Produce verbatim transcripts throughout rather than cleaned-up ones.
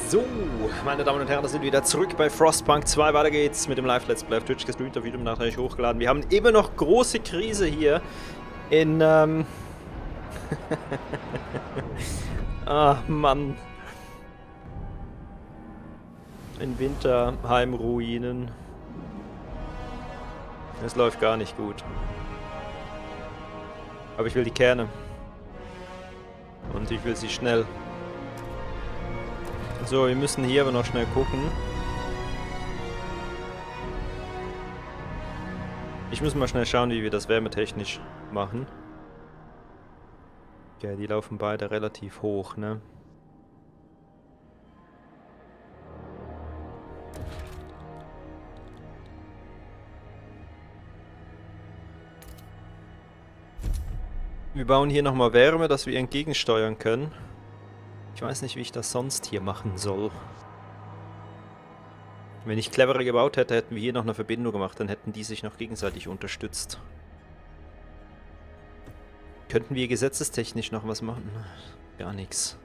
So, meine Damen und Herren, da sind wir wieder zurück bei Frostpunk zwei. Weiter geht's mit dem Live-Let's Play auf Twitch gestreamt, auf YouTube nachträglich hochgeladen. Wir haben immer noch große Krise hier in, ähm... ah, Mann. In Winterheim-Ruinen. Es läuft gar nicht gut. Aber ich will die Kerne. Und ich will sie schnell. So, wir müssen hier aber noch schnell gucken. Ich muss mal schnell schauen, wie wir das wärmetechnisch machen. Ja, die laufen beide relativ hoch, ne? Wir bauen hier nochmal Wärme, dass wir entgegensteuern können. Ich weiß nicht, wie ich das sonst hier machen soll. Wenn ich cleverer gebaut hätte, hätten wir hier noch eine Verbindung gemacht, dann hätten die sich noch gegenseitig unterstützt. Könnten wir gesetzestechnisch noch was machen? Gar nichts.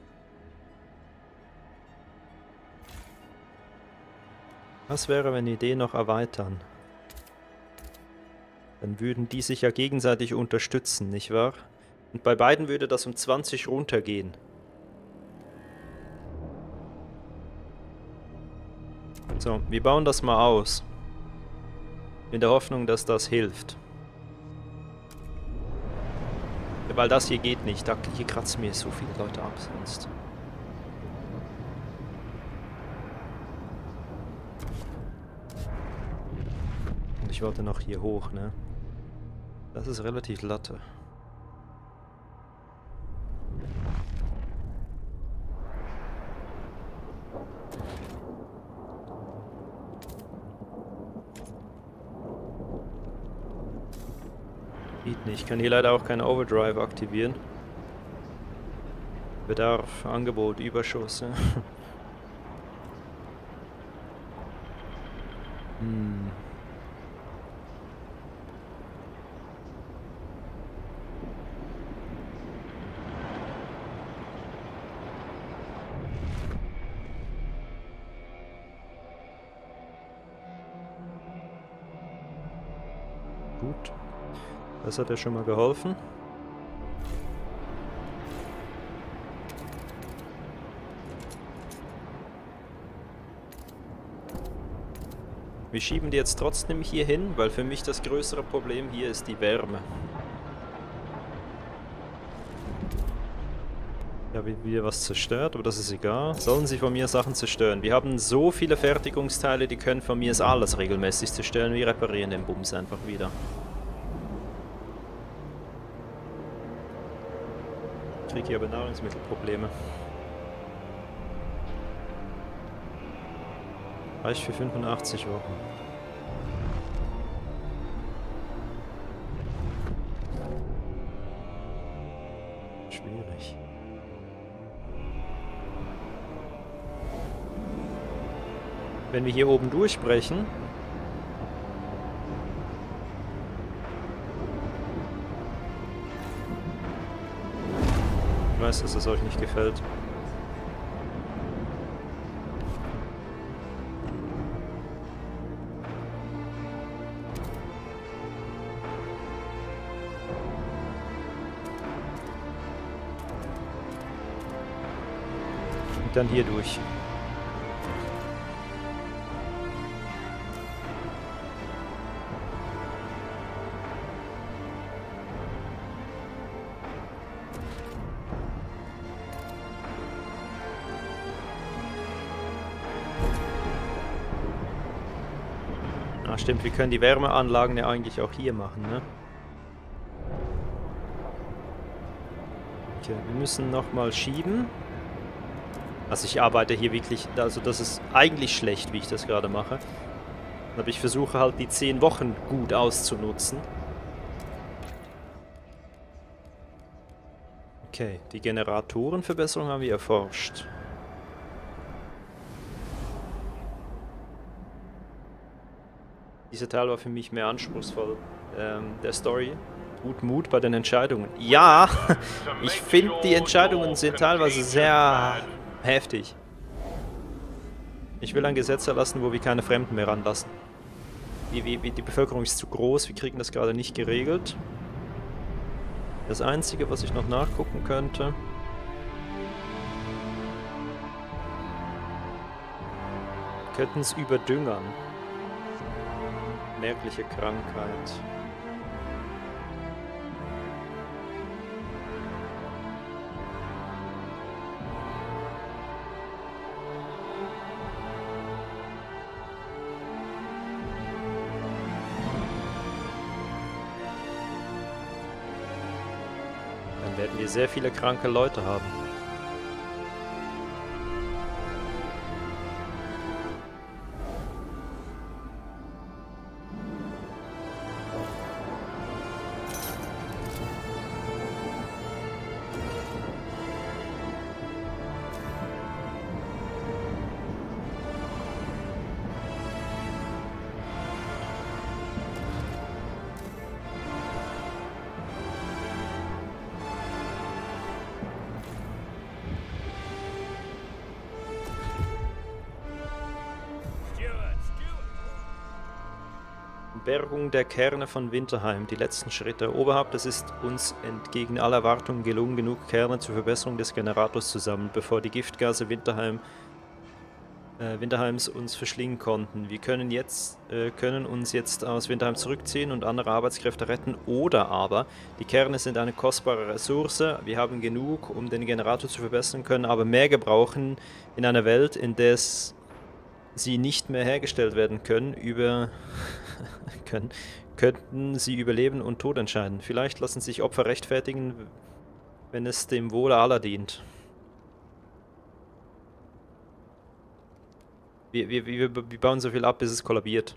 Was wäre, wenn wir den noch erweitern? Dann würden die sich ja gegenseitig unterstützen, nicht wahr? Und bei beiden würde das um zwanzig runtergehen. So, wir bauen das mal aus. In der Hoffnung, dass das hilft. Weil das hier geht nicht. Da, hier kratzen mir so viele Leute ab sonst. Und ich wollte noch hier hoch, ne? Das ist relativ Latte. Geht nicht. Ich kann hier leider auch keinen Overdrive aktivieren. Bedarf, Angebot, Überschuss. Ja. hm. Gut. Das hat ja schon mal geholfen. Wir schieben die jetzt trotzdem hier hin, weil für mich das größere Problem hier ist die Wärme. Ja, wie wieder was zerstört, aber das ist egal. Sollen sie von mir Sachen zerstören? Wir haben so viele Fertigungsteile, die können von mir alles regelmäßig zerstören. Wir reparieren den Bums einfach wieder. Ich kriege hier aber Nahrungsmittelprobleme. Reicht für fünfundachtzig Wochen. Schwierig. Wenn wir hier oben durchbrechen, ich weiß, dass es euch nicht gefällt. Und dann hier durch. Ah, stimmt, wir können die Wärmeanlagen ja eigentlich auch hier machen, ne? Okay, wir müssen nochmal schieben. Also ich arbeite hier wirklich, also das ist eigentlich schlecht, wie ich das gerade mache. Aber ich versuche halt die zehn Wochen gut auszunutzen. Okay, die Generatorenverbesserung haben wir erforscht. Dieser Teil war für mich mehr anspruchsvoll, ähm, der Story. Gut Mut bei den Entscheidungen. Ja, ich finde, die Entscheidungen sind teilweise sehr heftig. Ich will ein Gesetz erlassen, wo wir keine Fremden mehr ranlassen. Die, die, die Bevölkerung ist zu groß, wir kriegen das gerade nicht geregelt. Das Einzige, was ich noch nachgucken könnte... Wir könnten es überdüngern. Merkliche Krankheit. Dann werden wir sehr viele kranke Leute haben. Bergung der Kerne von Winterheim, die letzten Schritte. Oberhaupt, es ist uns entgegen aller Erwartungen gelungen, genug Kerne zur Verbesserung des Generators zu sammeln, bevor die Giftgase Winterheim, äh, Winterheims uns verschlingen konnten. Wir können, jetzt, äh, können uns jetzt aus Winterheim zurückziehen und andere Arbeitskräfte retten, oder aber die Kerne sind eine kostbare Ressource. Wir haben genug, um den Generator zu verbessern, können aber mehr gebrauchen in einer Welt, in der es sie nicht mehr hergestellt werden können, über können, könnten sie über Leben und Tod entscheiden. Vielleicht lassen sich Opfer rechtfertigen, wenn es dem Wohle aller dient. Wir, wir, wir, wir bauen so viel ab, bis es kollabiert.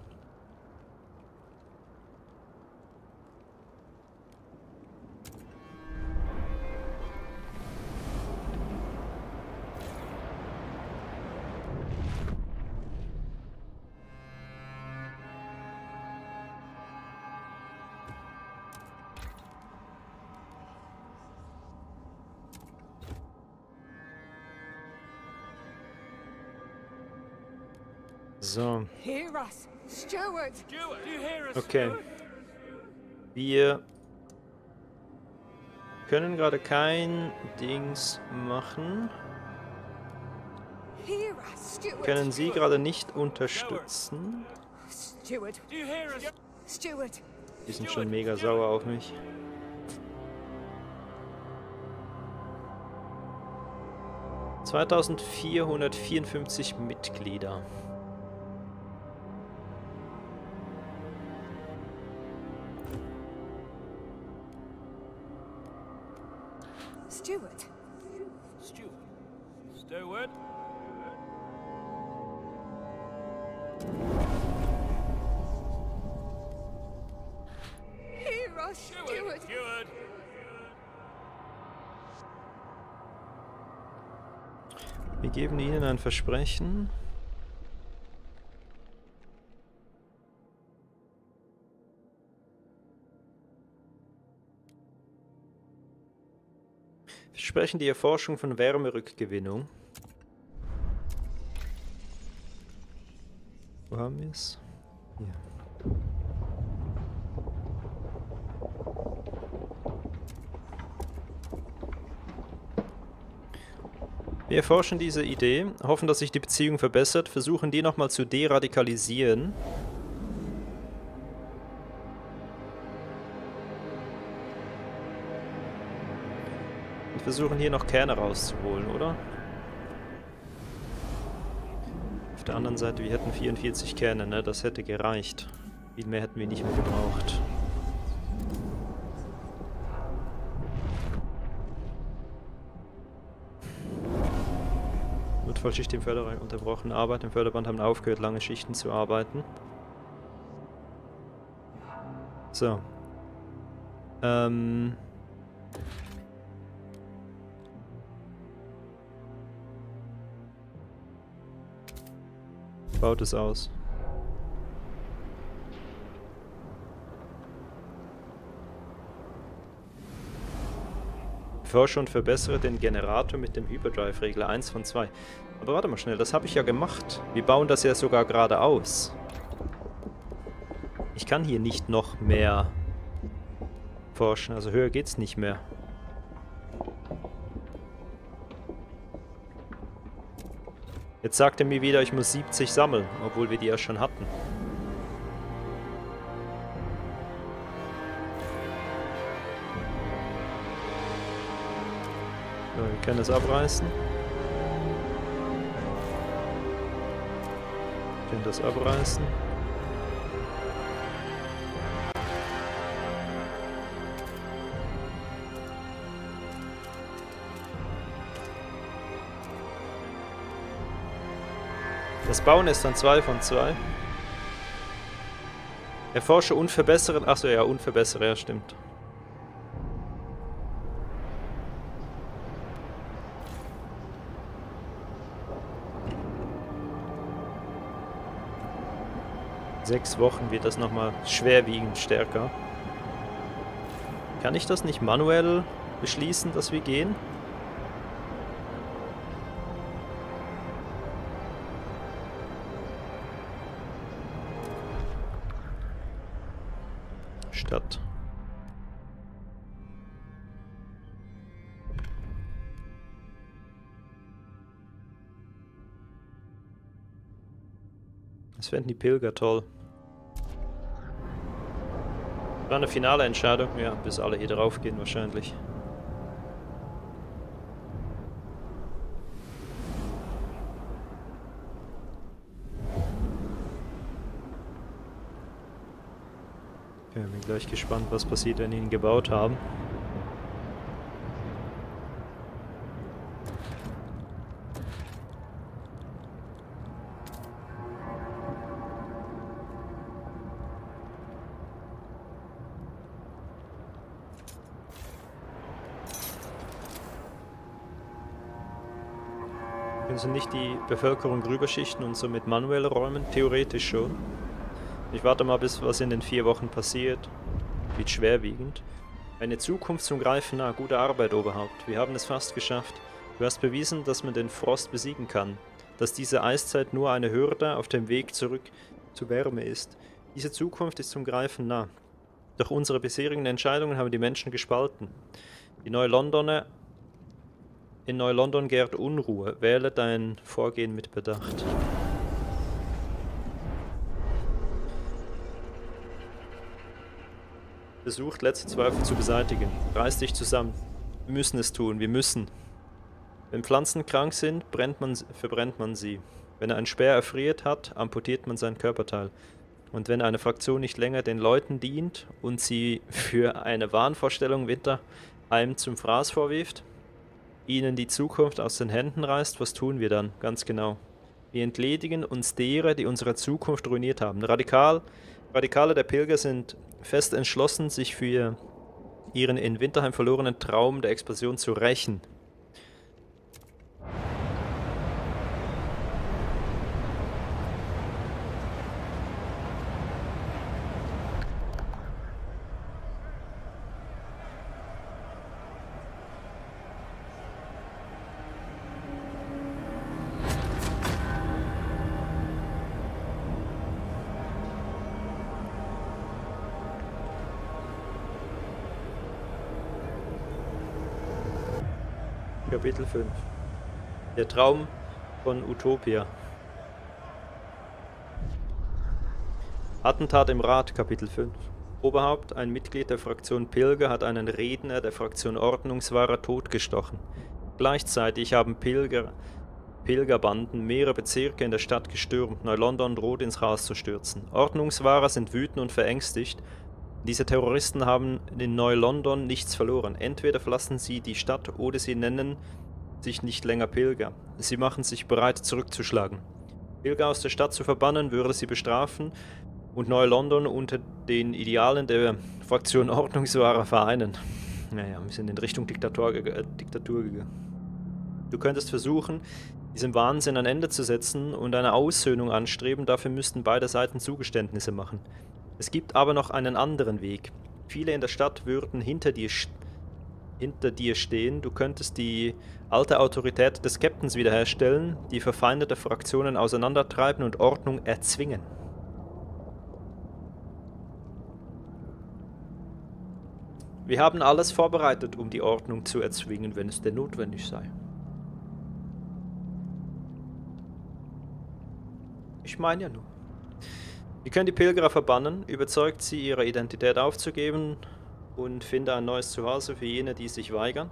So. Okay. Wir können gerade kein Dings machen. Können Sie gerade nicht unterstützen? Die sind schon mega sauer auf mich. zweitausendvierhundertvierundfünfzig Mitglieder. Steward. Steward. Steward. Hero Steward. Steward. Wir geben Ihnen ein Versprechen. Wir versprechen die Erforschung von Wärmerückgewinnung. Wo haben wir es? Hier. Wir erforschen diese Idee, hoffen, dass sich die Beziehung verbessert, versuchen die nochmal zu deradikalisieren. Und versuchen hier noch Kerne rauszuholen, oder? Auf der anderen Seite, wir hätten vierundvierzig Kerne, ne? Das hätte gereicht. Viel mehr hätten wir nicht mehr gebraucht. Notfallschicht im Förderbereich unterbrochen. Arbeit im Förderband haben aufgehört, lange Schichten zu arbeiten. So. Ähm. Baut es aus. Erforsche und verbessere den Generator mit dem Hyperdrive-Regler. eins von zwei. Aber warte mal schnell, das habe ich ja gemacht. Wir bauen das ja sogar gerade aus. Ich kann hier nicht noch mehr forschen, also höher geht's nicht mehr. Jetzt sagt er mir wieder, ich muss siebzig sammeln, obwohl wir die ja schon hatten. So, wir können es abreißen. Wir können das abreißen. Das Bauen ist dann zwei von zwei. Erforsche und verbessere. Achso, ja, und verbessere, ja, stimmt. Sechs Wochen wird das nochmal schwerwiegend stärker. Kann ich das nicht manuell beschließen, dass wir gehen? Stadt. Das fänden die Pilger toll. War eine finale Entscheidung, ja, bis alle hier drauf gehen wahrscheinlich. Ich bin gleich gespannt, was passiert, wenn wir ihn gebaut haben. Können Sie nicht die Bevölkerung rüberschichten und somit manuell räumen? Theoretisch schon. Ich warte mal, bis was in den vier Wochen passiert. Wird schwerwiegend. Eine Zukunft zum Greifen nah. Gute Arbeit, Oberhaupt. Wir haben es fast geschafft. Du hast bewiesen, dass man den Frost besiegen kann. Dass diese Eiszeit nur eine Hürde auf dem Weg zurück zur Wärme ist. Diese Zukunft ist zum Greifen nah. Doch unsere bisherigen Entscheidungen haben die Menschen gespalten. Die Neu-Londoner... In Neu-London gärt Unruhe. Wähle dein Vorgehen mit Bedacht. Versucht, letzte Zweifel zu beseitigen. Reiß dich zusammen. Wir müssen es tun, wir müssen. Wenn Pflanzen krank sind, brennt man, verbrennt man sie. Wenn ein Speer erfriert hat, amputiert man sein Körperteil. Und wenn eine Fraktion nicht länger den Leuten dient und sie für eine Wahnvorstellung Winterheim zum Fraß vorwirft, ihnen die Zukunft aus den Händen reißt, was tun wir dann? Ganz genau. Wir entledigen uns derer, die unsere Zukunft ruiniert haben. Radikal, Radikale der Pilger sind fest entschlossen, sich für ihren in Winterheim verlorenen Traum der Expansion zu rächen. Kapitel fünf. Der Traum von Utopia. Attentat im Rat, Kapitel fünf. Oberhaupt, ein Mitglied der Fraktion Pilger, hat einen Redner der Fraktion Ordnungswahrer totgestochen. Gleichzeitig haben Pilger, Pilgerbanden mehrere Bezirke in der Stadt gestürmt. Neu-London droht ins Chaos zu stürzen. Ordnungswahrer sind wütend und verängstigt. Diese Terroristen haben in Neu-London nichts verloren. Entweder verlassen sie die Stadt oder sie nennen sich nicht länger Pilger. Sie machen sich bereit, zurückzuschlagen. Pilger aus der Stadt zu verbannen, würde sie bestrafen und Neu-London unter den Idealen der Fraktion Ordnungswahrer vereinen. Naja, wir sind in Richtung Diktator, äh, Diktatur gegangen. Du könntest versuchen, diesem Wahnsinn ein Ende zu setzen und eine Aussöhnung anstreben. Dafür müssten beide Seiten Zugeständnisse machen. Es gibt aber noch einen anderen Weg. Viele in der Stadt würden hinter dir, hinter dir stehen. Du könntest die alte Autorität des Captains wiederherstellen, die verfeindete Fraktionen auseinandertreiben und Ordnung erzwingen. Wir haben alles vorbereitet, um die Ordnung zu erzwingen, wenn es denn notwendig sei. Ich meine ja nur. Wir können die Pilgerer verbannen, überzeugt sie, ihre Identität aufzugeben und finde ein neues Zuhause für jene, die sich weigern.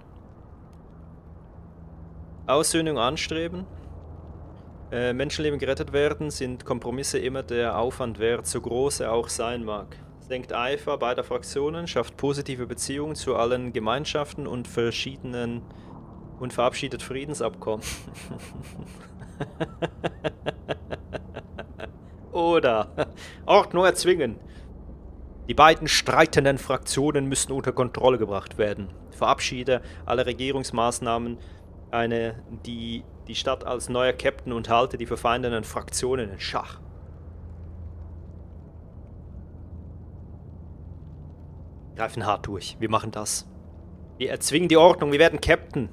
Aussöhnung anstreben. Äh, Menschenleben gerettet werden, sind Kompromisse immer der Aufwand wert, so groß er auch sein mag. Senkt Eifer beider Fraktionen, schafft positive Beziehungen zu allen Gemeinschaften und verschiedenen und verabschiedet Friedensabkommen. Oder Ordnung erzwingen. Die beiden streitenden Fraktionen müssen unter Kontrolle gebracht werden. Verabschiede alle Regierungsmaßnahmen, eine, die die Stadt als neuer Captain und halte die verfeindeten Fraktionen in Schach. Greifen hart durch. Wir machen das. Wir erzwingen die Ordnung. Wir werden Captain.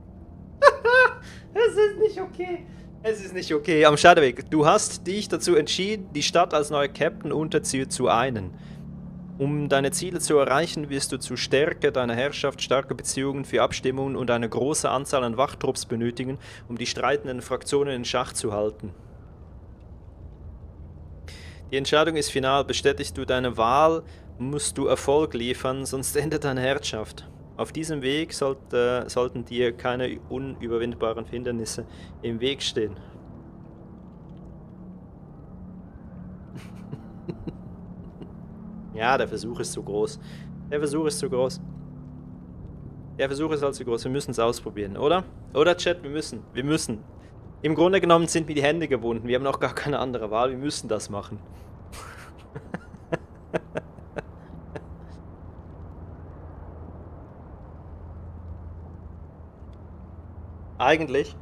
Es ist nicht okay. Es ist nicht okay. Am Scheideweg. Du hast dich dazu entschieden, die Stadt als neuer Captain unter sie zu einen. Um deine Ziele zu erreichen, wirst du zu Stärke deiner Herrschaft starke Beziehungen für Abstimmungen und eine große Anzahl an Wachtrupps benötigen, um die streitenden Fraktionen in Schach zu halten. Die Entscheidung ist final. Bestätigst du deine Wahl, musst du Erfolg liefern, sonst endet deine Herrschaft. Auf diesem Weg sollte, sollten dir keine unüberwindbaren Hindernisse im Weg stehen. Ja, der Versuch ist zu groß. Der Versuch ist zu groß. Der Versuch ist halt zu groß. Wir müssen es ausprobieren, oder? Oder, Chat, wir müssen. Wir müssen. Im Grunde genommen sind mir die Hände gebunden. Wir haben noch gar keine andere Wahl. Wir müssen das machen. Eigentlich.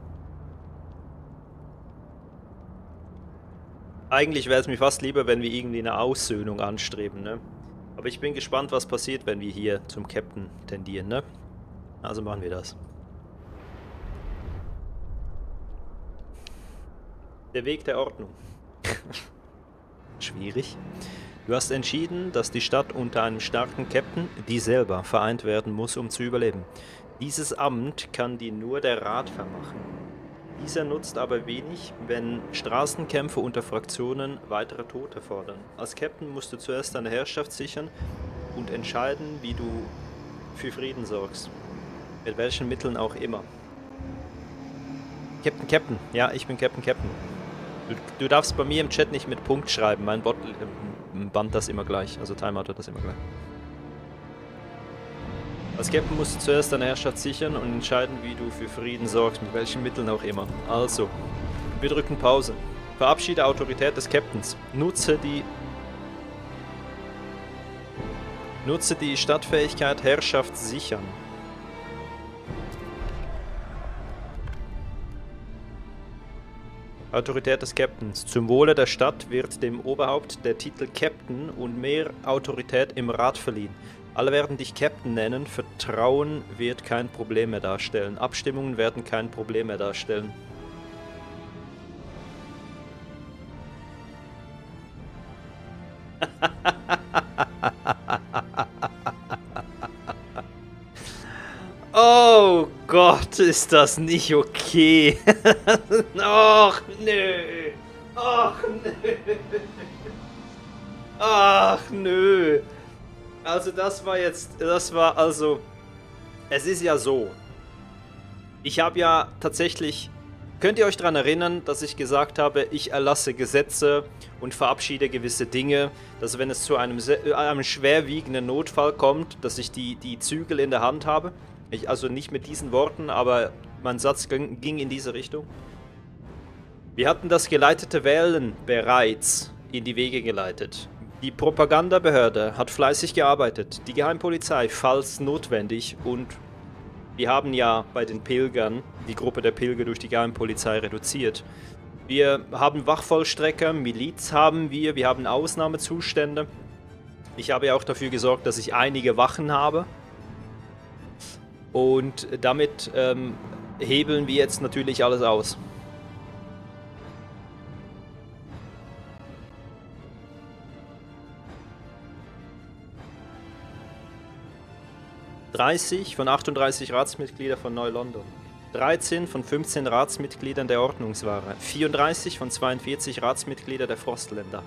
Eigentlich wäre es mir fast lieber, wenn wir irgendwie eine Aussöhnung anstreben, ne? Aber ich bin gespannt, was passiert, wenn wir hier zum Captain tendieren, ne? Also machen wir das. Der Weg der Ordnung. Schwierig. Du hast entschieden, dass die Stadt unter einem starken Captain, die selber, vereint werden muss, um zu überleben. Dieses Amt kann dir nur der Rat vermachen. Dieser nutzt aber wenig, wenn Straßenkämpfe unter Fraktionen weitere Tote fordern. Als Captain musst du zuerst deine Herrschaft sichern und entscheiden, wie du für Frieden sorgst. Mit welchen Mitteln auch immer. Captain, Captain. Ja, ich bin Captain, Captain. Du, du darfst bei mir im Chat nicht mit Punkt schreiben. Mein Bot äh, bannt das immer gleich. Also Timeout hat das immer gleich. Als Captain musst du zuerst deine Herrschaft sichern und entscheiden, wie du für Frieden sorgst, mit welchen Mitteln auch immer. Also, wir drücken Pause. Verabschiede Autorität des Captains. Nutze die... Nutze die Stadtfähigkeit Herrschaft sichern. Autorität des Captains. Zum Wohle der Stadt wird dem Oberhaupt der Titel Captain und mehr Autorität im Rat verliehen. Alle werden dich Captain nennen, Vertrauen wird kein Problem mehr darstellen. Abstimmungen werden kein Problem mehr darstellen. Oh Gott, ist das nicht okay. Ach nö. Ach nö. Ach nö. Also das war jetzt, das war also, es ist ja so, ich habe ja tatsächlich, könnt ihr euch daran erinnern, dass ich gesagt habe, ich erlasse Gesetze und verabschiede gewisse Dinge, dass wenn es zu einem, einem schwerwiegenden Notfall kommt, dass ich die, die Zügel in der Hand habe? Ich, also nicht mit diesen Worten, aber mein Satz ging, ging in diese Richtung. Wir hatten das geleitete Wählen bereits in die Wege geleitet. Die Propagandabehörde hat fleißig gearbeitet, die Geheimpolizei, falls notwendig, und wir haben ja bei den Pilgern die Gruppe der Pilger durch die Geheimpolizei reduziert. Wir haben Wachvollstrecker, Miliz haben wir, wir haben Ausnahmezustände. Ich habe ja auch dafür gesorgt, dass ich einige Wachen habe. Und damit ähm, hebeln wir jetzt natürlich alles aus. dreißig von achtunddreißig Ratsmitgliedern von Neu-London. dreizehn von fünfzehn Ratsmitgliedern der Ordnungswahre. vierunddreißig von zweiundvierzig Ratsmitgliedern der Forstländer.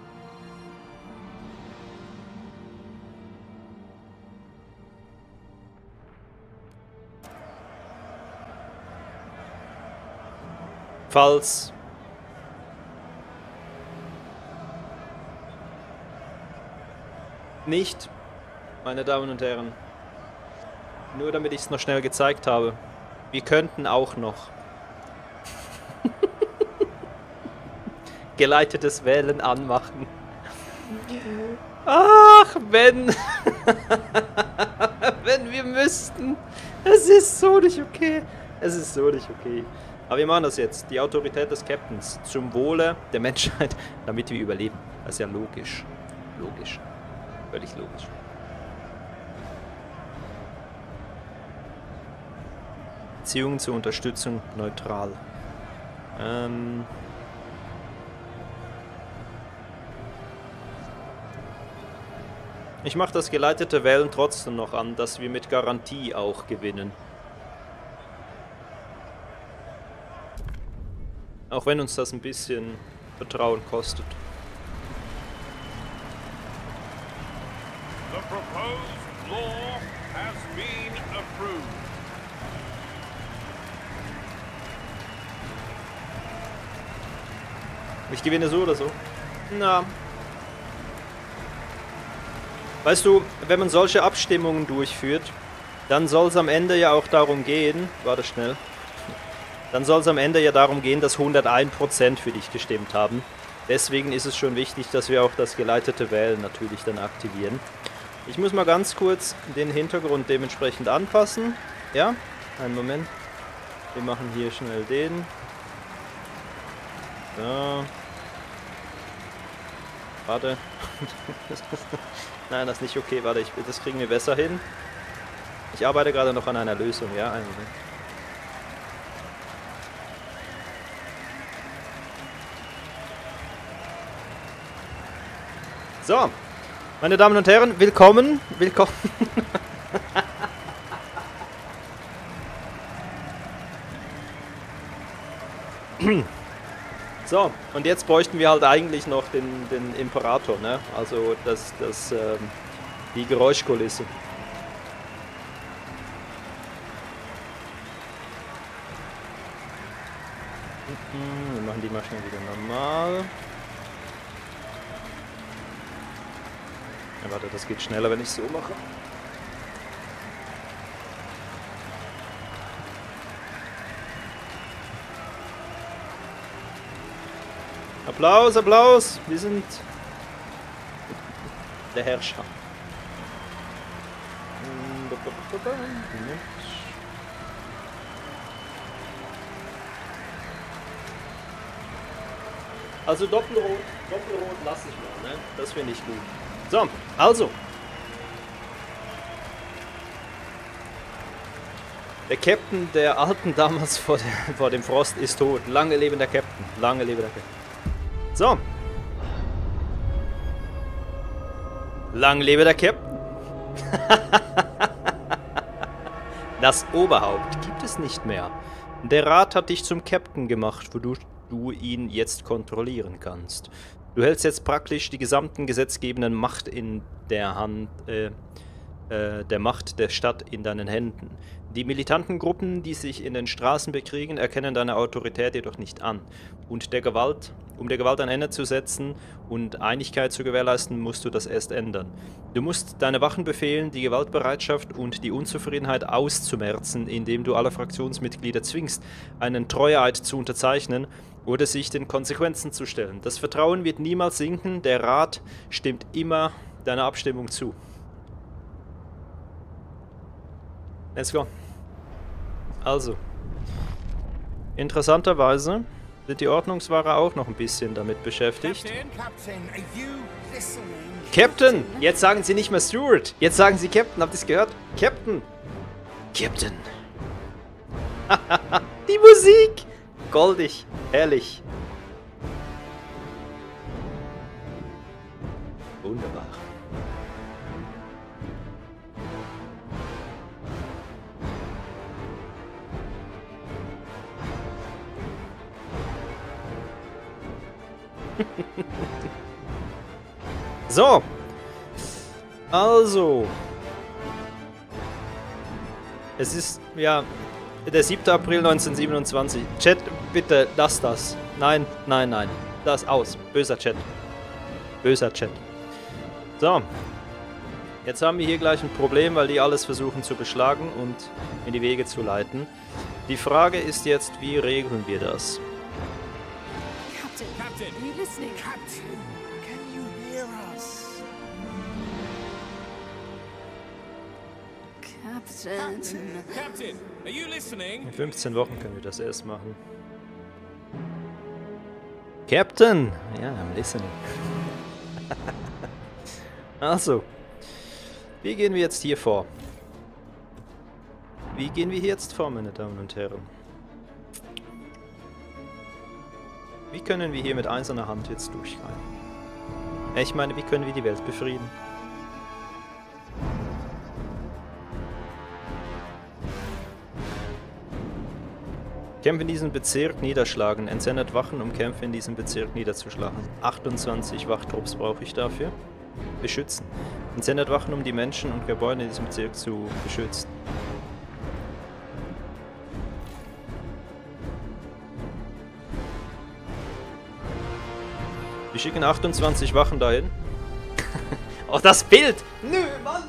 Falls nicht, meine Damen und Herren, nur damit ich es noch schnell gezeigt habe, wir könnten auch noch geleitetes Wählen anmachen. Ach, wenn, wenn wir müssten. Es ist so nicht okay. Es ist so nicht okay. Aber wir machen das jetzt. Die Autorität des Captains zum Wohle der Menschheit, damit wir überleben. Das ist ja logisch. Logisch. Völlig logisch. Beziehungen zur Unterstützung neutral. Ähm... Ich mache das geleitete Wählen trotzdem noch an, dass wir mit Garantie auch gewinnen. Auch wenn uns das ein bisschen Vertrauen kostet. The proposed law has been approved. Ich gewinne so oder so. Na. Weißt du, wenn man solche Abstimmungen durchführt, dann soll es am Ende ja auch darum gehen, warte schnell, dann soll es am Ende ja darum gehen, dass hunderteins Prozent für dich gestimmt haben. Deswegen ist es schon wichtig, dass wir auch das geleitete Wählen natürlich dann aktivieren. Ich muss mal ganz kurz den Hintergrund dementsprechend anpassen. Ja, einen Moment. Wir machen hier schnell den. So. Warte. Nein, das ist nicht okay. Warte, ich, das kriegen wir besser hin. Ich arbeite gerade noch an einer Lösung, ja? Einen Moment. So, meine Damen und Herren, willkommen, willkommen. So, und jetzt bräuchten wir halt eigentlich noch den, den Imperator, ne? Also das, das, ähm, die Geräuschkulisse. Wir machen die mal schnell wieder normal. Ja, warte, das geht schneller, wenn ich so mache. Applaus, Applaus! Wir sind der Herrscher. Also Doppelrot, Doppelrot lasse ich mal, ne? Das finde ich gut. So, also. Der Captain der Alten damals vor, der, vor dem Frost ist tot. Lange lebe der Captain. Lange lebe der Captain. So. Lang lebe der Captain. Das Oberhaupt gibt es nicht mehr. Der Rat hat dich zum Captain gemacht, wodurch du ihn jetzt kontrollieren kannst. Du hältst jetzt praktisch die gesamten gesetzgebenden Macht in der Hand, äh, äh, der Macht der Stadt in deinen Händen. Die militanten Gruppen, die sich in den Straßen bekriegen, erkennen deine Autorität jedoch nicht an. Und der Gewalt, um der Gewalt ein Ende zu setzen und Einigkeit zu gewährleisten, musst du das erst ändern. Du musst deine Wachen befehlen, die Gewaltbereitschaft und die Unzufriedenheit auszumerzen, indem du alle Fraktionsmitglieder zwingst, einen Treueeid zu unterzeichnen oder sich den Konsequenzen zu stellen. Das Vertrauen wird niemals sinken, der Rat stimmt immer deiner Abstimmung zu. Let's go. Also, interessanterweise sind die Ordnungswahrer auch noch ein bisschen damit beschäftigt. Captain, are you listening? Captain! Jetzt sagen sie nicht mehr Steward. Jetzt sagen sie Captain. Habt ihr es gehört? Captain! Captain. Die Musik! Goldig, herrlich. Wunderbar. So. Also. Es ist, ja, der siebte April neunzehnhundertsiebenundzwanzig. Chat, bitte, lass das. Nein, nein, nein. Das aus. Böser Chat. Böser Chat. So. Jetzt haben wir hier gleich ein Problem, weil die alles versuchen zu beschlagen und in die Wege zu leiten. Die Frage ist jetzt, wie regeln wir das? Captain, Captain, are you listening? Captain, can you hear us? Captain. Captain, are you listening? In fünfzehn Wochen können wir das erst machen. Captain! Ja, I'm listening. Also. Wie gehen wir jetzt hier vor? Wie gehen wir hier jetzt vor, meine Damen und Herren? Wie können wir hier mit einzelner Hand jetzt durchgreifen? Ich meine, wie können wir die Welt befrieden? Kämpfe in diesem Bezirk niederschlagen. Entsendet Wachen, um Kämpfe in diesem Bezirk niederzuschlagen. achtundzwanzig Wachtrupps brauche ich dafür. Beschützen. Entsendet Wachen, um die Menschen und Gebäude in diesem Bezirk zu beschützen. Wir schicken achtundzwanzig Wachen dahin. Oh, das Bild! Nö, Mann!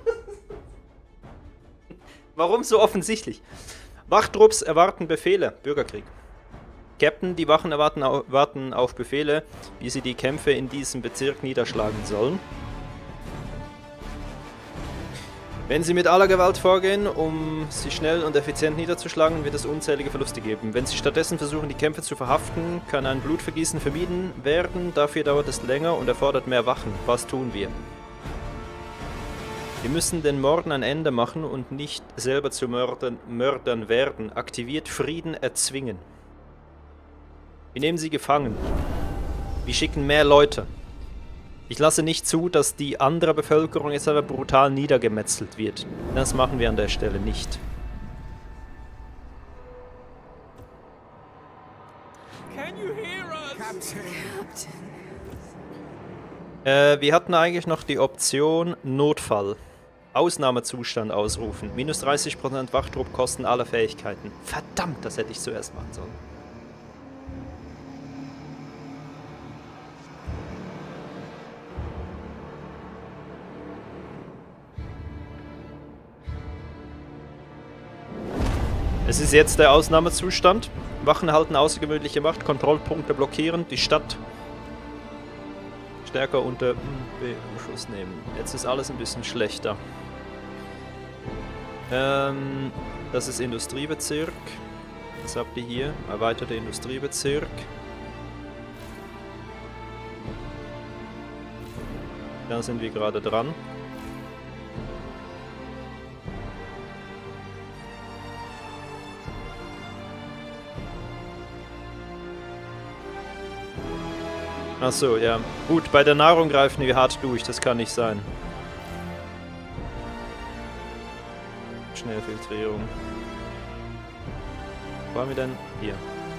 Warum so offensichtlich? Wachtrupps erwarten Befehle. Bürgerkrieg. Captain, die Wachen erwarten au warten auf Befehle, wie sie die Kämpfe in diesem Bezirk niederschlagen sollen. Wenn sie mit aller Gewalt vorgehen, um sie schnell und effizient niederzuschlagen, wird es unzählige Verluste geben. Wenn sie stattdessen versuchen, die Kämpfe zu verhaften, kann ein Blutvergießen vermieden werden. Dafür dauert es länger und erfordert mehr Wachen. Was tun wir? Wir müssen den Morden ein Ende machen und nicht selber zu Mördern, Mördern werden. Aktiviert Frieden erzwingen. Wir nehmen sie gefangen. Wir schicken mehr Leute. Ich lasse nicht zu, dass die andere Bevölkerung jetzt aber brutal niedergemetzelt wird. Das machen wir an der Stelle nicht. Can you hear us? Captain. Captain. Äh, wir hatten eigentlich noch die Option Notfall. Ausnahmezustand ausrufen. Minus dreißig Prozent Wachtruppkosten aller Fähigkeiten. Verdammt, das hätte ich zuerst machen sollen. Es ist jetzt der Ausnahmezustand. Wachen halten außergewöhnliche Macht, Kontrollpunkte blockieren, die Stadt stärker unter Beschuss nehmen. Jetzt ist alles ein bisschen schlechter. Ähm, das ist Industriebezirk. Was habt ihr hier? Erweiterter Industriebezirk. Da sind wir gerade dran. Achso, ja. Gut, bei der Nahrung greifen wir hart durch, das kann nicht sein. Schnellfiltrierung. Wo haben wir denn? Hier.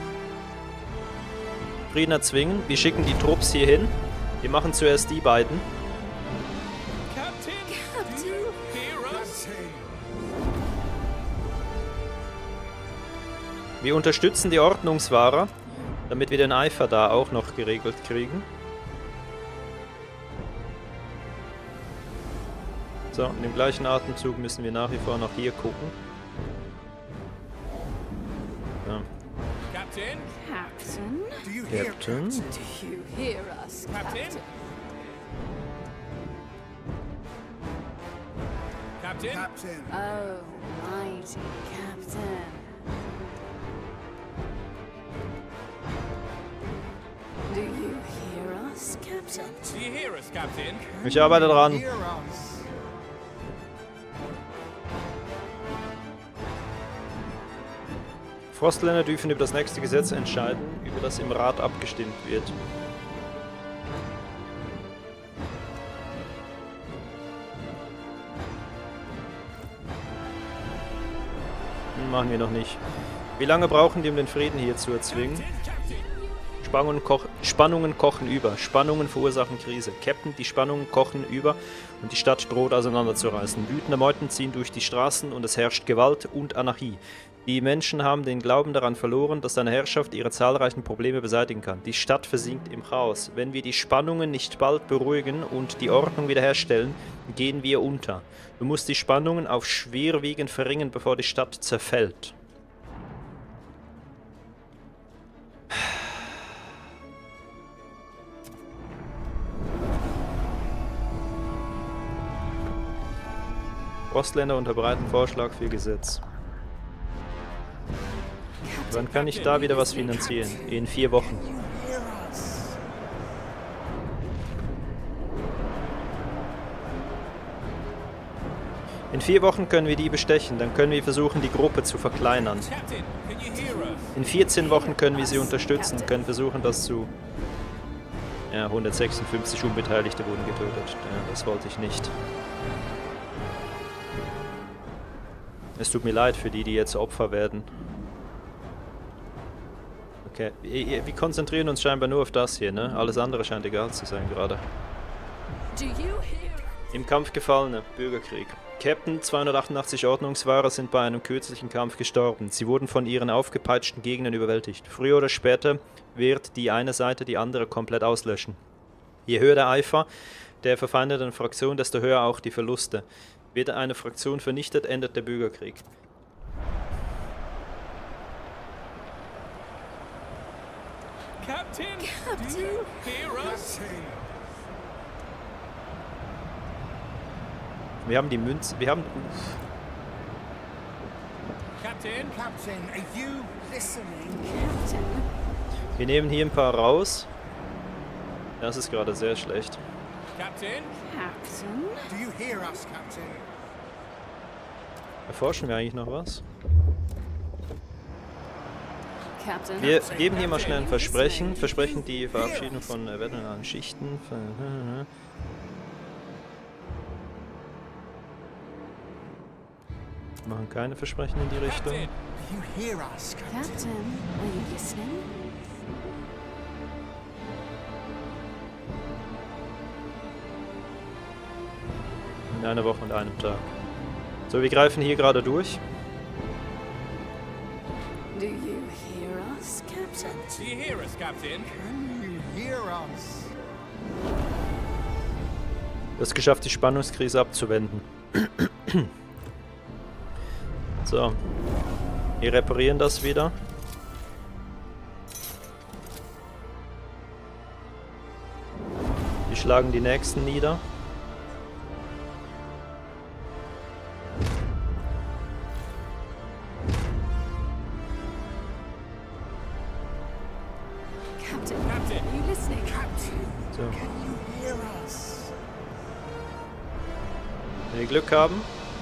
Frieden erzwingen. Wir schicken die Trupps hier hin. Wir machen zuerst die beiden. Captain, Captain. do you hear us? Wir unterstützen die Ordnungswahrer, damit wir den Eifer da auch noch geregelt kriegen. So, in dem gleichen Atemzug müssen wir nach wie vor noch hier gucken. Ja. Captain, Captain. Do you hear? Captain. Do you hear us, Captain. Captain, Captain. Oh, mighty Captain. Do you hear us, Captain? do you hear us, Captain? Ich arbeite dran. Hear us. Frostländer dürfen über das nächste Gesetz entscheiden, über das im Rat abgestimmt wird. Hm, machen wir noch nicht. Wie lange brauchen die, um den Frieden hier zu erzwingen? Spannungen, koch Spannungen kochen über. Spannungen verursachen Krise. Captain, die Spannungen kochen über und die Stadt droht auseinanderzureißen. Wütende Meuten ziehen durch die Straßen und es herrscht Gewalt und Anarchie. Die Menschen haben den Glauben daran verloren, dass seine Herrschaft ihre zahlreichen Probleme beseitigen kann. Die Stadt versinkt im Chaos. Wenn wir die Spannungen nicht bald beruhigen und die Ordnung wiederherstellen, gehen wir unter. Du musst die Spannungen auf schwerwiegend verringern, bevor die Stadt zerfällt. Frostländer unterbreiten Vorschlag für Gesetz. Wann kann ich da wieder was finanzieren? In vier Wochen. In vier Wochen können wir die bestechen, dann können wir versuchen, die Gruppe zu verkleinern. In vierzehn Wochen können wir sie unterstützen, können versuchen, das zu... Ja, hundertsechsundfünfzig Unbeteiligte wurden getötet. Ja, das wollte ich nicht. Es tut mir leid für die, die jetzt Opfer werden. Okay, wir konzentrieren uns scheinbar nur auf das hier, ne? Alles andere scheint egal zu sein gerade. Im Kampf Gefallene, Bürgerkrieg. Captain, zweihundertachtundachtzig Ordnungswahrer sind bei einem kürzlichen Kampf gestorben. Sie wurden von ihren aufgepeitschten Gegnern überwältigt. Früher oder später wird die eine Seite die andere komplett auslöschen. Je höher der Eifer der verfeindeten Fraktion, desto höher auch die Verluste. Wird eine Fraktion vernichtet, endet der Bürgerkrieg. Captain, Captain. do you hear us? Wir haben die Münze, wir haben... Captain, Captain, are you listening? Captain. Wir nehmen hier ein paar raus. Das ist gerade sehr schlecht. Captain, Captain. do you hear us, Captain? Erforschen wir eigentlich noch was? Captain. Wir geben hier mal schnell ein Versprechen. Versprechen die Verabschiedung von erweiterten Schichten. Wir machen keine Versprechen in die Richtung. Captain, do you hear us, Captain? Captain, are you listening? In einer Woche und einem Tag. So, wir greifen hier gerade durch. Do you hear us, Captain? Do you hear us, Captain? Can you hear us? Es geschafft, die Spannungskrise abzuwenden. So. Wir reparieren das wieder. Wir schlagen die nächsten nieder. Captain, Captain. are you listening? Captain, So. can you hear us? Wenn wir Glück haben.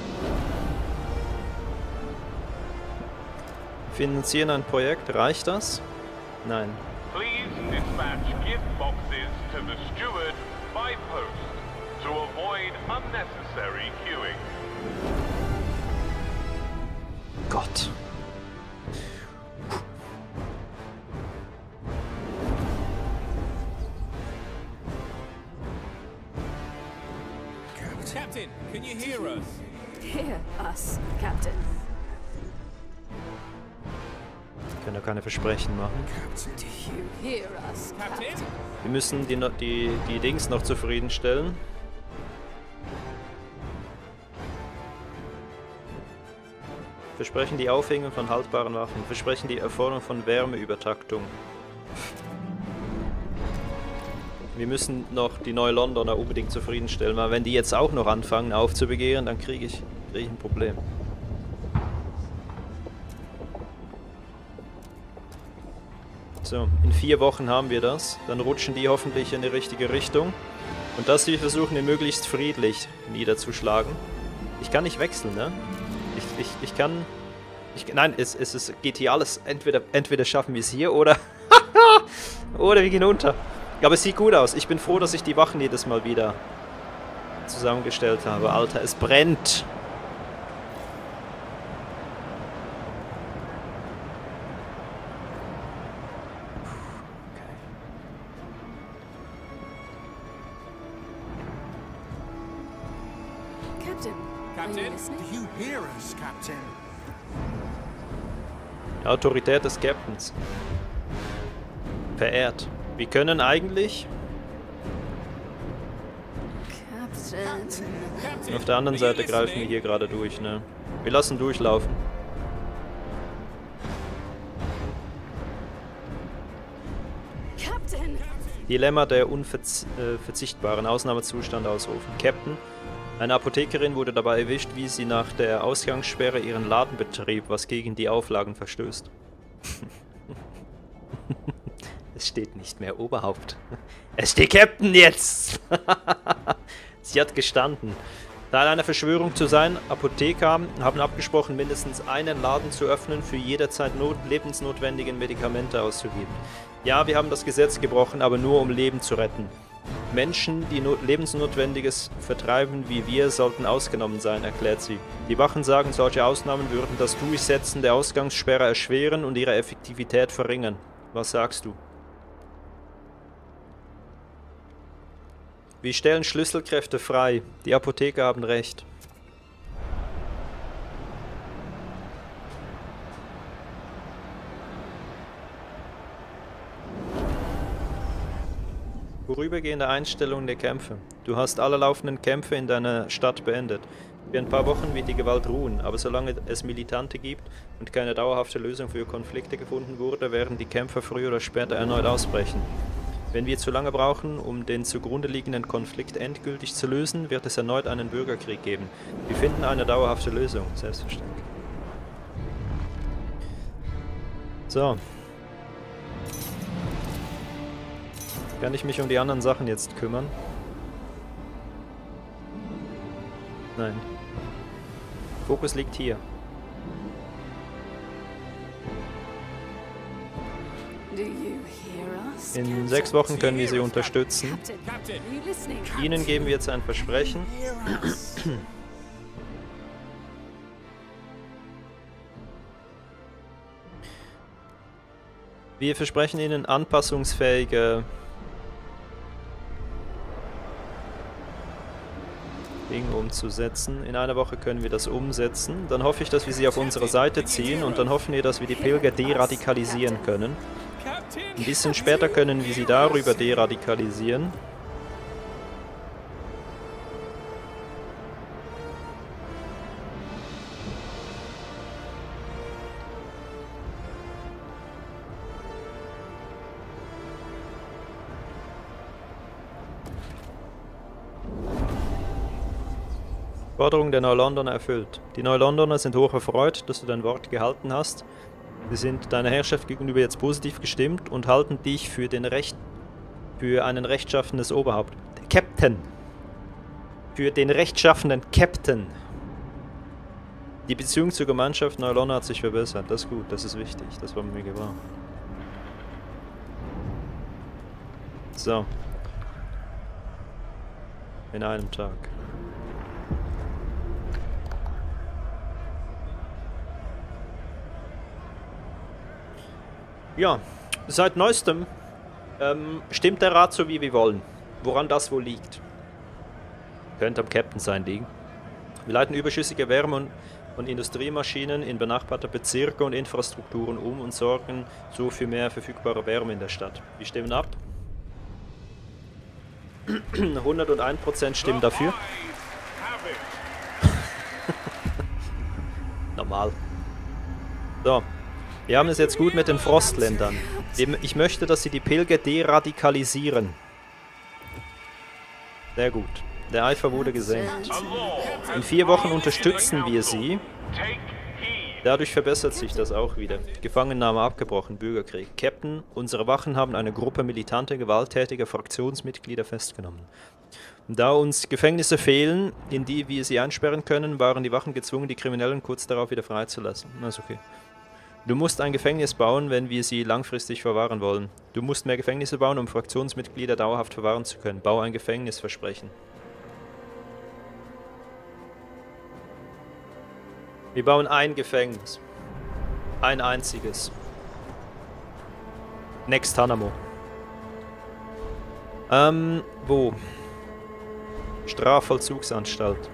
Finanzieren ein Projekt. Reicht das? Nein. Please dispatch gift boxes to the steward by post to avoid unnecessary queuing. Gott. Captain, can you hear us? Hear us, Captain. Ich kann ja keine Versprechen machen. Do you hear us, Captain? Captain? Wir müssen die, no- die, die Dings noch zufriedenstellen. Versprechen die Aufhängung von haltbaren Waffen. Versprechen die Erforderung von Wärmeübertaktung. Wir müssen noch die Neu-Londoner unbedingt zufriedenstellen, weil wenn die jetzt auch noch anfangen aufzubegehren, dann kriege ich, krieg ich ein Problem. So, in vier Wochen haben wir das. Dann rutschen die hoffentlich in die richtige Richtung. Und das wir versuchen, ihn möglichst friedlich niederzuschlagen. Ich kann nicht wechseln, ne? Ich, ich, ich kann... Ich, nein, es, es, es geht hier alles. Entweder, entweder schaffen wir es hier oder... oder wir gehen unter. Ja, aber es sieht gut aus. Ich bin froh, dass ich die Wachen jedes Mal wieder zusammengestellt habe. Alter, es brennt. Captain, are you Captain? listening? Do you hear us, Captain? Die Autorität des Captains. Verehrt. Wir können eigentlich... Captain. Captain, Auf der anderen are you Seite greifen wir listening? hier gerade durch, ne? Wir lassen durchlaufen. Captain! Dilemma der unverzichtbaren Ausnahmezustand ausrufen. Captain, eine Apothekerin wurde dabei erwischt, wie sie nach der Ausgangssperre ihren Laden betrieb, was gegen die Auflagen verstößt. Es steht nicht mehr Oberhaupt. Es steht Captain jetzt! Sie hat gestanden. Teil einer Verschwörung zu sein, Apotheker haben abgesprochen, mindestens einen Laden zu öffnen, für jederzeit not lebensnotwendigen Medikamente auszugeben. Ja, wir haben das Gesetz gebrochen, aber nur um Leben zu retten. Menschen, die no Lebensnotwendiges vertreiben wie wir, sollten ausgenommen sein, erklärt sie. Die Wachen sagen, solche Ausnahmen würden das Durchsetzen der Ausgangssperre erschweren und ihre Effektivität verringern. Was sagst du? Wir stellen Schlüsselkräfte frei. Die Apotheker haben recht. Vorübergehende Einstellung der Kämpfe. Du hast alle laufenden Kämpfe in deiner Stadt beendet. Für ein paar Wochen wird die Gewalt ruhen, aber solange es Militante gibt und keine dauerhafte Lösung für Konflikte gefunden wurde, werden die Kämpfe früher oder später erneut ausbrechen. Wenn wir zu lange brauchen, um den zugrunde liegenden Konflikt endgültig zu lösen, wird es erneut einen Bürgerkrieg geben. Wir finden eine dauerhafte Lösung, selbstverständlich. So. Kann ich mich um die anderen Sachen jetzt kümmern? Nein. Fokus liegt hier. Do you hear us? In Captain? sechs Wochen können wir sie unterstützen. Captain, are you listening? Ihnen geben wir jetzt ein Versprechen. Hear us. Wir versprechen Ihnen anpassungsfähige Dinge umzusetzen. In einer Woche können wir das umsetzen. Dann hoffe ich, dass wir sie auf unsere Seite ziehen und dann hoffen wir, dass wir die Pilger deradikalisieren können. Captain! Ein bisschen später können wir sie darüber deradikalisieren. Forderung der Neulondoner erfüllt. Die Neulondoner sind hoch erfreut, dass du dein Wort gehalten hast. Sie sind deiner Herrschaft gegenüber jetzt positiv gestimmt und halten dich für, den Recht, für einen rechtschaffendes Oberhaupt. Captain! Für den rechtschaffenden Captain! Die Beziehung zur Gemeinschaft Neulonder hat sich verbessert. Das ist gut, das ist wichtig. Das war mir gewahr. So. In einem Tag. Ja, seit neuestem ähm, stimmt der Rat so, wie wir wollen. Woran das wohl liegt? Könnte am Captain sein liegen. Wir leiten überschüssige Wärme und, und Industriemaschinen in benachbarte Bezirke und Infrastrukturen um und sorgen so für mehr verfügbare Wärme in der Stadt. Wir stimmen ab. hunderteins Prozent stimmen dafür. Have it. Normal. So. Wir haben es jetzt gut mit den Frostländern. Ich möchte, dass sie die Pilger deradikalisieren. Sehr gut. Der Eifer wurde gesenkt. In vier Wochen unterstützen wir sie. Take heed. Dadurch verbessert sich das auch wieder. Gefangennahme abgebrochen, Bürgerkrieg. Captain, unsere Wachen haben eine Gruppe militanter, gewalttätiger Fraktionsmitglieder festgenommen. Da uns Gefängnisse fehlen, in die wir sie einsperren können, waren die Wachen gezwungen, die Kriminellen kurz darauf wieder freizulassen. Das ist okay. Du musst ein Gefängnis bauen, wenn wir sie langfristig verwahren wollen. Du musst mehr Gefängnisse bauen, um Fraktionsmitglieder dauerhaft verwahren zu können. Bau ein Gefängnisversprechen. Wir bauen ein Gefängnis. Ein einziges. Next Hanamo. Ähm, wo? Strafvollzugsanstalt.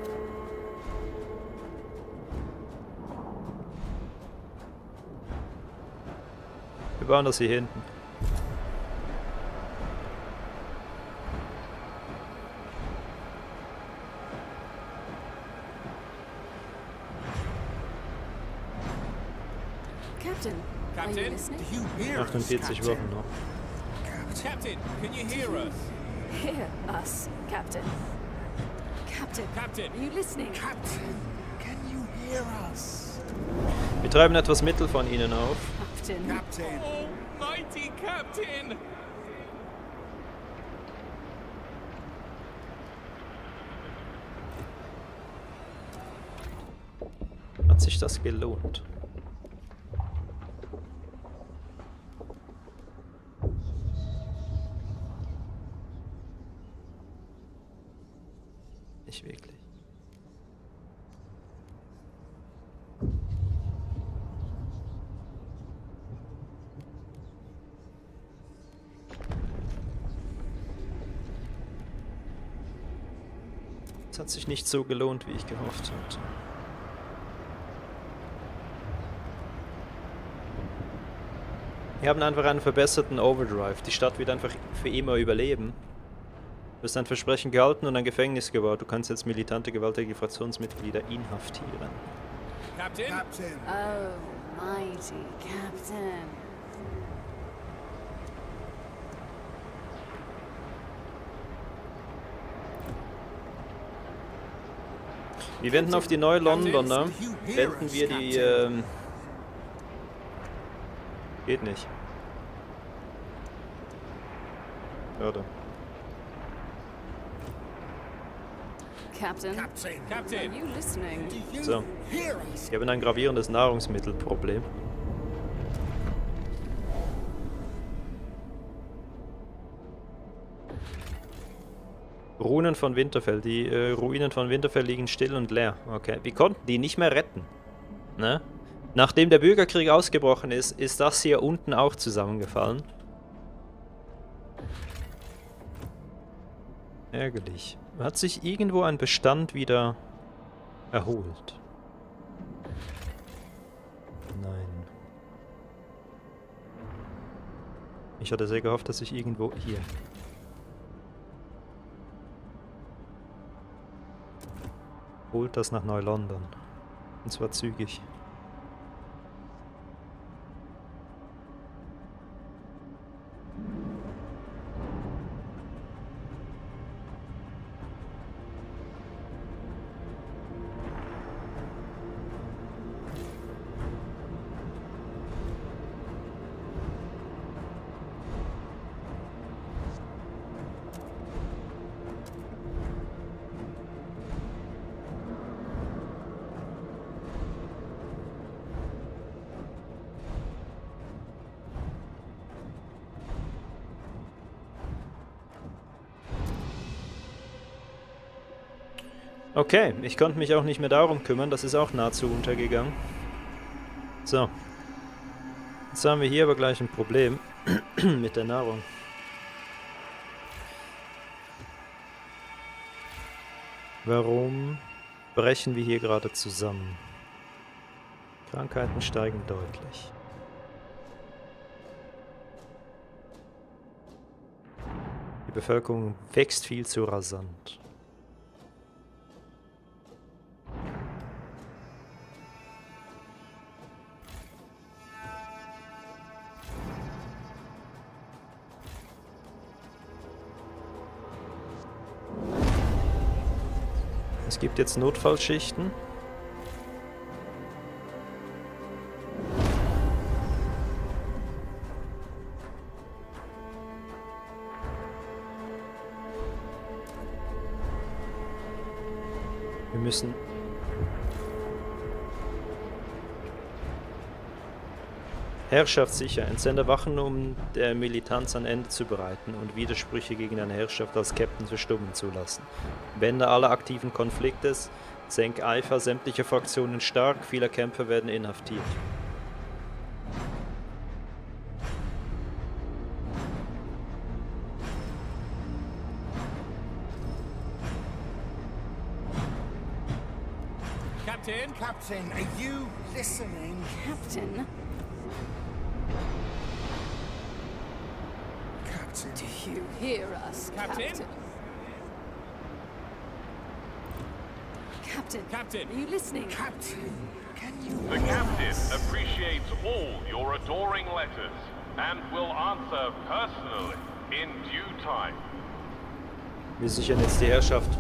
Wir bauen das hier hinten. Captain, are you Captain, listening? do you hear us, achtundvierzig Captain? Wochen noch. Captain, can you hear us? Hear us, Captain. Captain, Captain. are you listening? Captain, can you hear us? Wir treiben etwas Mittel von ihnen auf. Captain. Captain. Almighty Captain! Hat sich das gelohnt? Nicht wirklich. Es hat sich nicht so gelohnt, wie ich gehofft hatte. Wir haben einfach einen verbesserten Overdrive. Die Stadt wird einfach für immer überleben. Du hast ein Versprechen gehalten und ein Gefängnis gebaut. Du kannst jetzt militante, gewalttätige Fraktionsmitglieder inhaftieren. Captain. Captain. Oh, mighty Captain. Wir wenden auf die Neu-Londoner. Wenden wir die... Ähm geht nicht. Warte. Captain, Captain. are Captain. you listening? Do you So. hear us? Wir haben ein gravierendes Nahrungsmittelproblem. Ruinen von Winterfell. Die äh, Ruinen von Winterfell liegen still und leer. Okay. Wir konnten die nicht mehr retten. Ne? Nachdem der Bürgerkrieg ausgebrochen ist, ist das hier unten auch zusammengefallen. Ärgerlich. Hat sich irgendwo ein Bestand wieder erholt? Nein. Ich hatte sehr gehofft, dass ich irgendwo... Hier. Holt das nach Neu-London. Und zwar zügig. Okay, ich konnte mich auch nicht mehr darum kümmern, das ist auch nahezu untergegangen. So. Jetzt haben wir hier aber gleich ein Problem mit der Nahrung. Warum brechen wir hier gerade zusammen? Krankheiten steigen deutlich. Die Bevölkerung wächst viel zu rasant. Es gibt jetzt Notfallschichten. Wir müssen... Herrschaftssicher. Entsende Wachen, um der Militanz ein Ende zu bereiten und Widersprüche gegen eine Herrschaft als Captain verstummen zu lassen. Beende alle aktiven Konfliktes, senk Eifer sämtlicher Fraktionen stark, viele Kämpfer werden inhaftiert. Captain? Captain, are you listening? Captain, Captain. do you hear us, Captain? Captain? Captain, Captain. are you listening? Captain, can you The captain appreciates all your adoring letters and will answer personally in due time. Wir sichern jetzt die Herrschaft.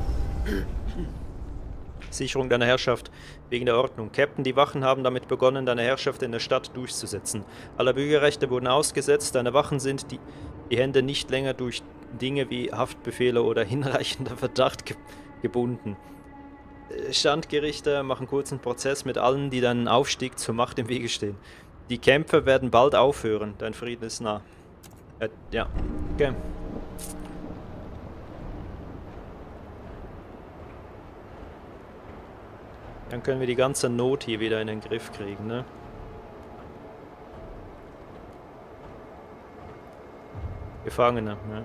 Sicherung deiner Herrschaft wegen der Ordnung. Captain, die Wachen haben damit begonnen, deine Herrschaft in der Stadt durchzusetzen. Alle Bürgerrechte wurden ausgesetzt, deine Wachen sind die, die Hände nicht länger durch Dinge wie Haftbefehle oder hinreichender Verdacht ge gebunden. Standgerichte machen kurzen Prozess mit allen, die deinen Aufstieg zur Macht im Wege stehen. Die Kämpfe werden bald aufhören, dein Frieden ist nah. Äh, ja, okay. Dann können wir die ganze Not hier wieder in den Griff kriegen, ne? Gefangene, ne?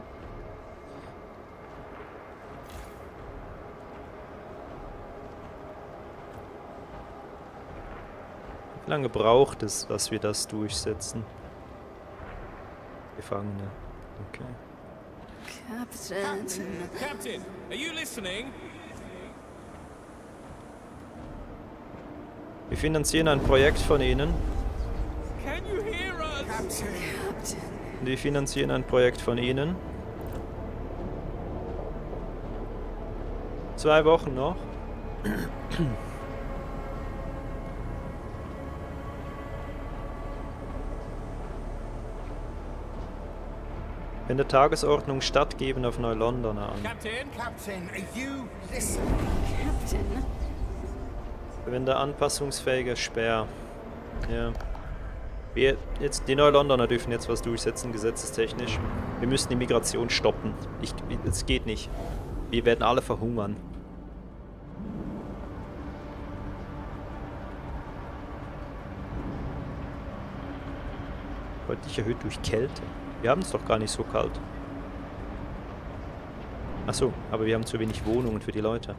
Wie lange braucht es, dass wir das durchsetzen? Gefangene, okay. Captain. Captain, are you listening? Wir finanzieren ein Projekt von Ihnen. Can you hear us? Captain. Captain. Wir finanzieren ein Projekt von Ihnen. Zwei Wochen noch. In der Tagesordnung stattgeben auf Neulondoner an. Captain? Captain, are you listening? Captain. Verwende anpassungsfähiger Sperr. Ja. Wir jetzt, die Neulondoner dürfen jetzt was durchsetzen, gesetzestechnisch. Wir müssen die Migration stoppen. Ich, es geht nicht. Wir werden alle verhungern. Deutlich erhöht durch Kälte. Wir haben es doch gar nicht so kalt. Achso, aber wir haben zu wenig Wohnungen für die Leute.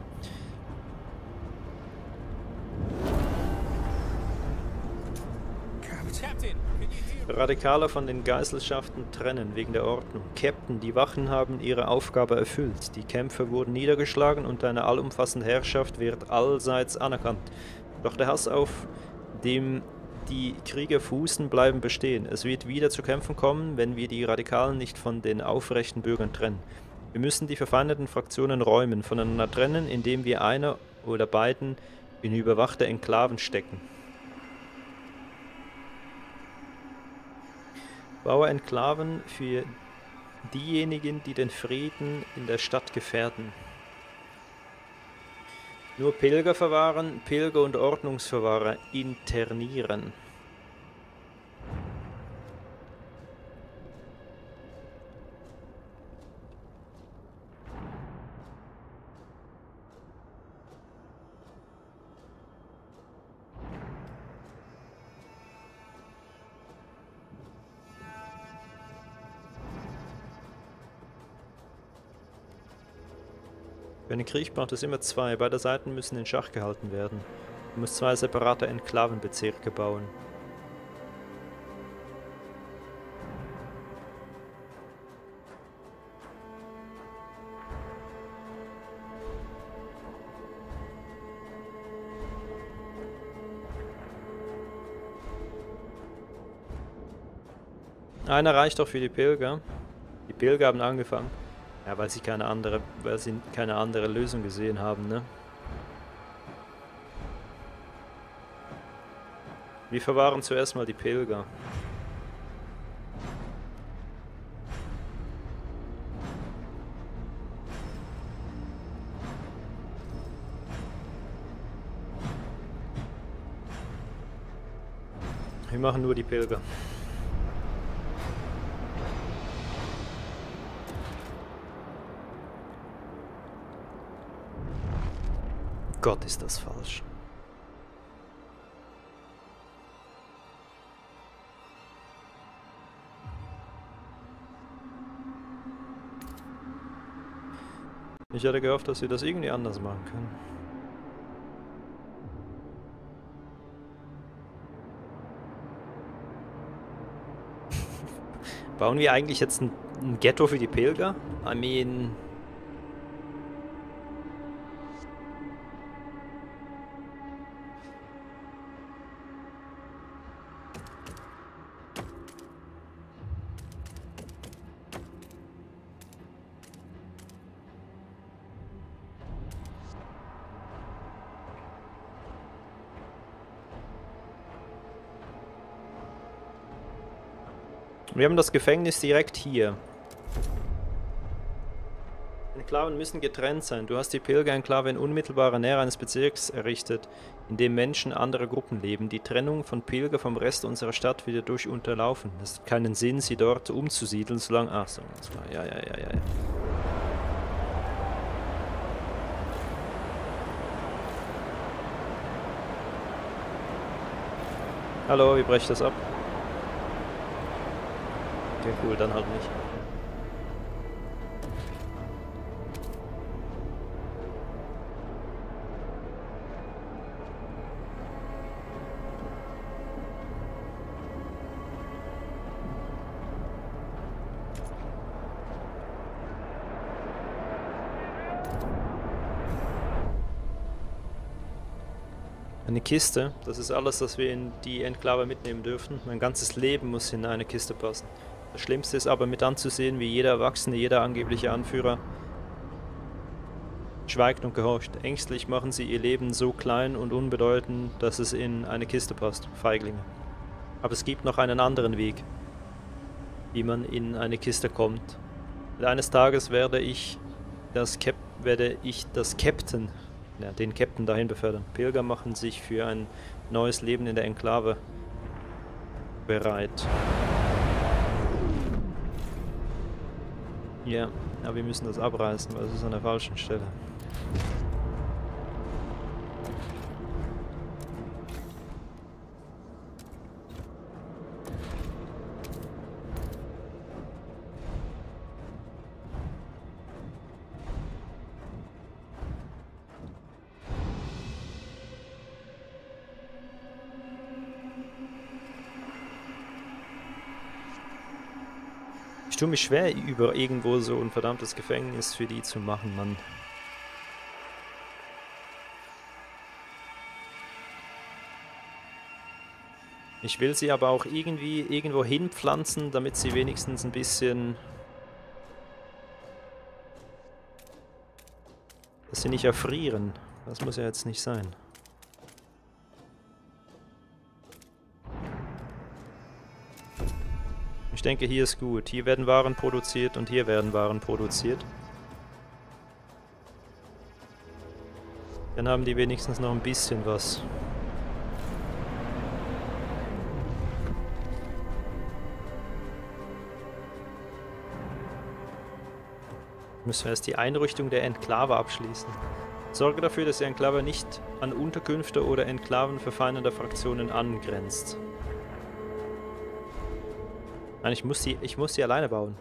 Captain, can you hear Radikaler von den Geiselschaften trennen, wegen der Ordnung. Captain, die Wachen haben ihre Aufgabe erfüllt. Die Kämpfer wurden niedergeschlagen und eine allumfassende Herrschaft wird allseits anerkannt. Doch der Hass, auf dem die Kriege fußen, bleiben bestehen. Es wird wieder zu Kämpfen kommen, wenn wir die Radikalen nicht von den aufrechten Bürgern trennen. Wir müssen die verfeindeten Fraktionen räumen, voneinander trennen, indem wir einer oder beiden in überwachte Enklaven stecken. Baue Enklaven für diejenigen, die den Frieden in der Stadt gefährden. Nur Pilger verwahren, Pilger und Ordnungsverwahrer internieren. Für einen Krieg braucht es immer zwei. Beide Seiten müssen in Schach gehalten werden. Du musst zwei separate Enklavenbezirke bauen. Einer reicht doch für die Pilger. Die Pilger haben angefangen. Ja, weil sie keine andere, weil sie keine andere Lösung gesehen haben, ne? Wir verwahren zuerst mal die Pilger. wir machen nur die Pilger. Gott, ist das falsch. Ich hatte gehofft, dass wir das irgendwie anders machen können. Bauen wir eigentlich jetzt ein, ein Ghetto für die Pilger? I mean... Wir haben das Gefängnis direkt hier. Enklaven müssen getrennt sein. Du hast die Pilger-Enklave in unmittelbarer Nähe eines Bezirks errichtet, in dem Menschen anderer Gruppen leben. Die Trennung von Pilger vom Rest unserer Stadt wird dadurch unterlaufen. Es hat keinen Sinn, sie dort umzusiedeln, solange... Ach so, das war... Ja, ja, ja, ja, ja. Hallo, wie breche ich das ab? Okay, cool, dann halt nicht. Eine Kiste, das ist alles, was wir in die Enklave mitnehmen dürfen. Mein ganzes Leben muss in eine Kiste passen. Das Schlimmste ist aber mit anzusehen, wie jeder Erwachsene, jeder angebliche Anführer schweigt und gehorcht. Ängstlich machen sie ihr Leben so klein und unbedeutend, dass es in eine Kiste passt. Feiglinge. Aber es gibt noch einen anderen Weg, wie man in eine Kiste kommt. Und eines Tages werde ich das Cap werde ich das Captain, ja, den Captain dahin befördern. Pilger machen sich für ein neues Leben in der Enklave bereit. Ja, aber wir müssen das abreißen, weil es ist an der falschen Stelle. Ich tue mich schwer, über irgendwo so ein verdammtes Gefängnis für die zu machen, Mann. Ich will sie aber auch irgendwie irgendwo hinpflanzen, damit sie wenigstens ein bisschen... dass sie nicht erfrieren. Das muss ja jetzt nicht sein. Ich denke, hier ist gut. Hier werden Waren produziert und hier werden Waren produziert. Dann haben die wenigstens noch ein bisschen was. Müssen wir erst die Einrichtung der Enklave abschließen. Sorge dafür, dass die Enklave nicht an Unterkünfte oder Enklaven verfeindender Fraktionen angrenzt. Nein, ich muss sie, ich muss sie alleine bauen.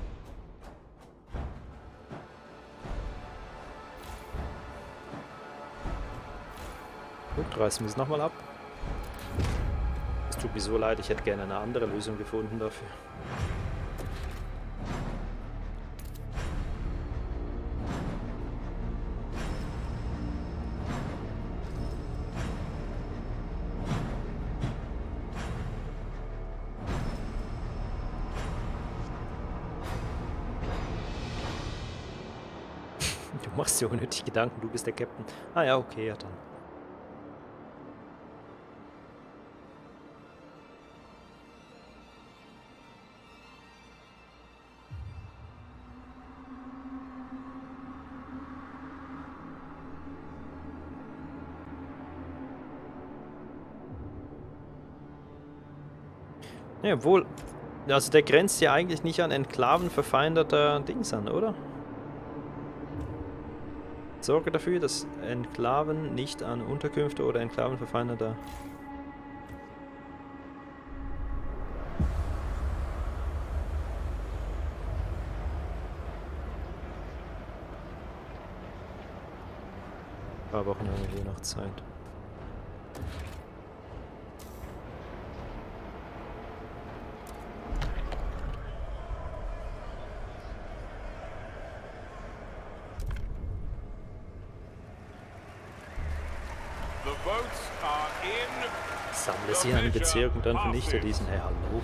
Gut, reißen wir es nochmal ab. Es tut mir so leid, ich hätte gerne eine andere Lösung gefunden dafür. Du machst dir unnötig Gedanken, du bist der Captain. Ah ja, okay, ja dann. Ja, obwohl, also der grenzt ja eigentlich nicht an Enklaven verfeindeter Dings an, oder? Sorge dafür, dass Enklaven nicht an Unterkünfte oder Enklaven verfeindeter... Ein paar Wochen haben wir hier noch Zeit. The votes are in. Sammle sie einen Bezirk und dann vernichte diesen. Hey, hallo.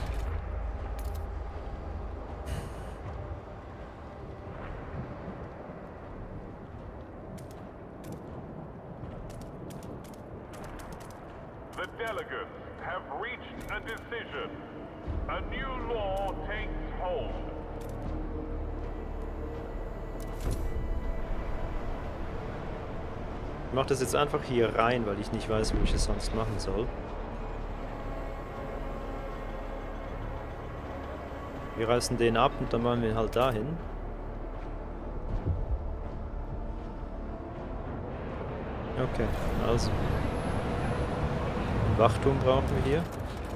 The delegates have reached a decision. A new law takes hold. Ich mache das jetzt einfach hier rein, weil ich nicht weiß, wo ich es sonst machen soll. Wir reißen den ab und dann machen wir ihn halt dahin. Okay, also. Ein Wachturm brauchen wir hier.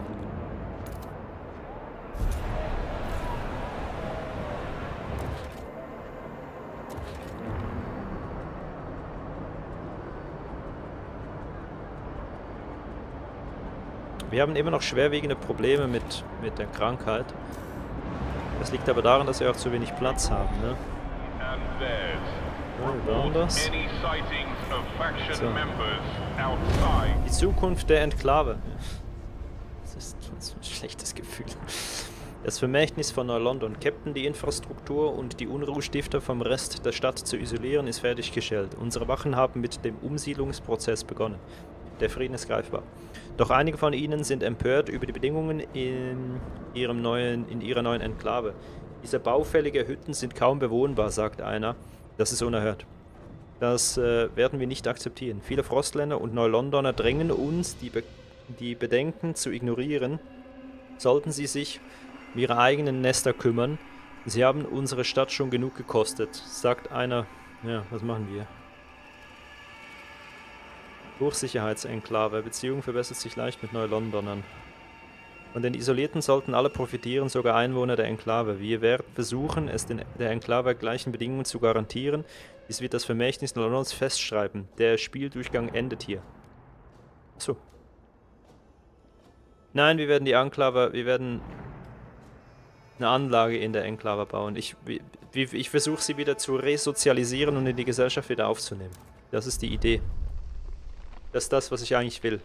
Wir haben immer noch schwerwiegende Probleme mit, mit der Krankheit. Das liegt aber daran, dass wir auch zu wenig Platz haben, ne? And there's Ja, wir bauen das. any sightings of faction So. members outside. Die Zukunft der Enklave. Das ist so ein schlechtes Gefühl. Das Vermächtnis von Neu-London, Captain, die Infrastruktur und die Unruhestifter vom Rest der Stadt zu isolieren, ist fertiggestellt. Unsere Wachen haben mit dem Umsiedlungsprozess begonnen. Der Frieden ist greifbar. Doch einige von ihnen sind empört über die Bedingungen in, ihrem neuen, in ihrer neuen Enklave. Diese baufällige Hütten sind kaum bewohnbar, sagt einer. Das ist unerhört. Das äh, werden wir nicht akzeptieren. Viele Frostländer und Neu-Londoner drängen uns, die, Be die Bedenken zu ignorieren. Sollten sie sich um ihre eigenen Nester kümmern. Sie haben unsere Stadt schon genug gekostet, sagt einer. Ja, was machen wir? Hochsicherheitsenklave. Beziehung verbessert sich leicht mit Neu-Londonern. Von den Isolierten sollten alle profitieren, sogar Einwohner der Enklave. Wir werden versuchen, es den, der Enklave gleichen Bedingungen zu garantieren. Dies wird das Vermächtnis Londons festschreiben. Der Spieldurchgang endet hier. Achso. Nein, wir werden die Enklave, wir werden eine Anlage in der Enklave bauen. Ich, ich, ich versuche sie wieder zu resozialisieren und in die Gesellschaft wieder aufzunehmen. Das ist die Idee. Das ist das, was ich eigentlich will.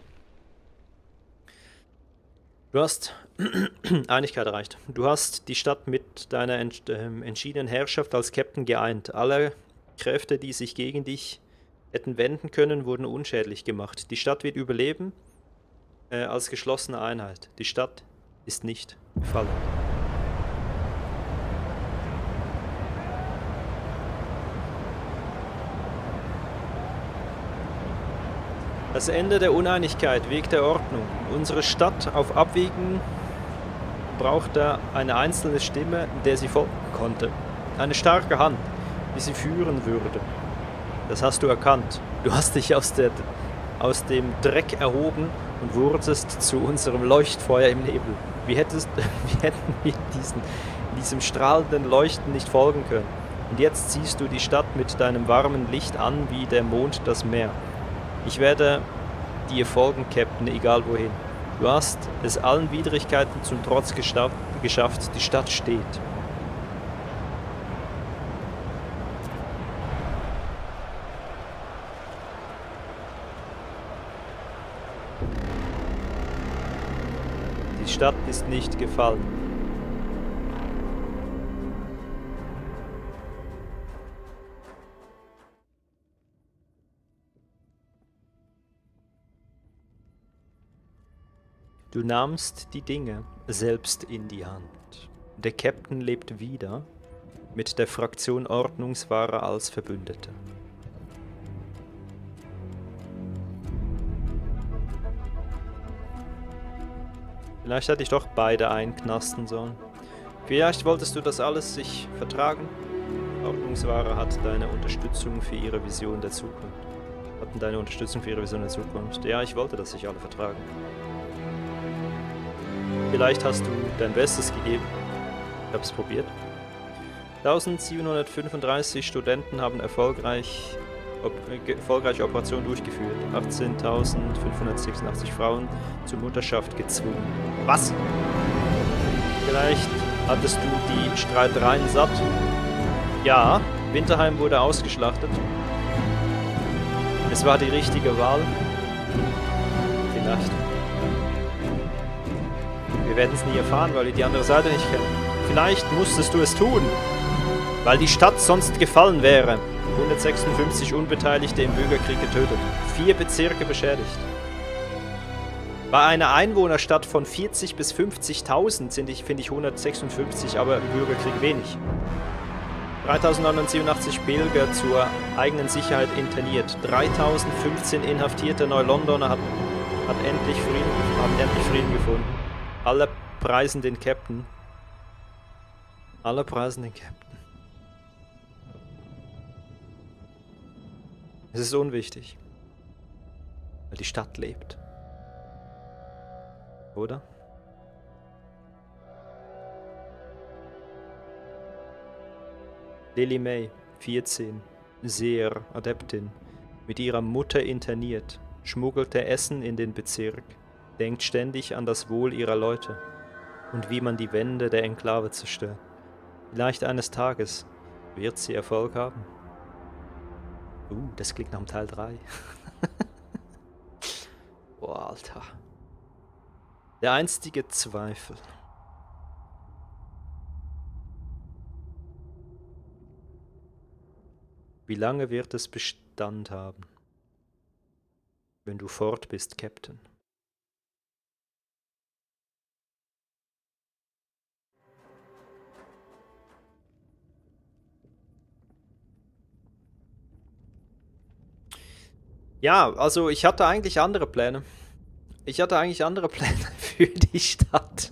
Du hast Einigkeit erreicht. Du hast die Stadt mit deiner ent äh, entschiedenen Herrschaft als Captain geeint. Alle Kräfte, die sich gegen dich hätten wenden können, wurden unschädlich gemacht. Die Stadt wird überleben äh, als geschlossene Einheit. Die Stadt ist nicht gefallen. Das Ende der Uneinigkeit, Weg der Ordnung. Unsere Stadt auf Abwägen brauchte eine einzelne Stimme, der sie folgen konnte. Eine starke Hand, die sie führen würde. Das hast du erkannt. Du hast dich aus, der, aus dem Dreck erhoben und wurdest zu unserem Leuchtfeuer im Nebel. Wie, hättest, wie hätten wir diesen, diesem strahlenden Leuchten nicht folgen können? Und jetzt ziehst du die Stadt mit deinem warmen Licht an, wie der Mond das Meer. Ich werde dir folgen, Captain, egal wohin. Du hast es allen Widrigkeiten zum Trotz geschafft. Die Stadt steht. Die Stadt ist nicht gefallen. Du nahmst die Dinge selbst in die Hand. Der Captain lebt wieder, mit der Fraktion Ordnungswahrer als Verbündete. Vielleicht hätte ich doch beide einknasten sollen. Vielleicht wolltest du das alles sich vertragen? Ordnungswahrer hat deine Unterstützung für ihre Vision der Zukunft. Hatten deine Unterstützung für ihre Vision der Zukunft. Ja, ich wollte, dass sich alle vertragen. Vielleicht hast du dein Bestes gegeben. Ich habe es probiert. eintausendsiebenhundertfünfunddreißig Studenten haben erfolgreich, op, äh, erfolgreiche Operationen durchgeführt. achtzehntausendfünfhundertsechsundachtzig Frauen zur Mutterschaft gezwungen. Was? Vielleicht hattest du die Streitereien satt? Ja, Winterheim wurde ausgeschlachtet. Es war die richtige Wahl. Vielleicht. Wir werden es nie erfahren, weil wir die andere Seite nicht kennen. Vielleicht musstest du es tun, weil die Stadt sonst gefallen wäre. hundertsechsundfünfzig Unbeteiligte im Bürgerkrieg getötet. Vier Bezirke beschädigt. Bei einer Einwohnerstadt von vierzig bis fünfzigtausend sind ich, finde ich hundertsechsundfünfzig, aber im Bürgerkrieg wenig. dreitausendneunhundertsiebenundachtzig Pilger zur eigenen Sicherheit interniert. dreitausendfünfzehn inhaftierte Neulondoner hat, hat endlich Frieden, haben endlich Frieden gefunden. Alle preisen den Captain. Alle preisen den Captain. Es ist unwichtig. Weil die Stadt lebt. Oder? Lily May, vierzehn, Seher, Adeptin, mit ihrer Mutter interniert, schmuggelte Essen in den Bezirk, denkt ständig an das Wohl ihrer Leute und wie man die Wände der Enklave zerstört. Vielleicht eines Tages wird sie Erfolg haben. Uh, das klingt nach dem Teil drei. Boah, Alter. Der einstige Zweifel. Wie lange wird es Bestand haben, wenn du fort bist, Captain? Ja, also ich hatte eigentlich andere Pläne. Ich hatte eigentlich andere Pläne für die Stadt.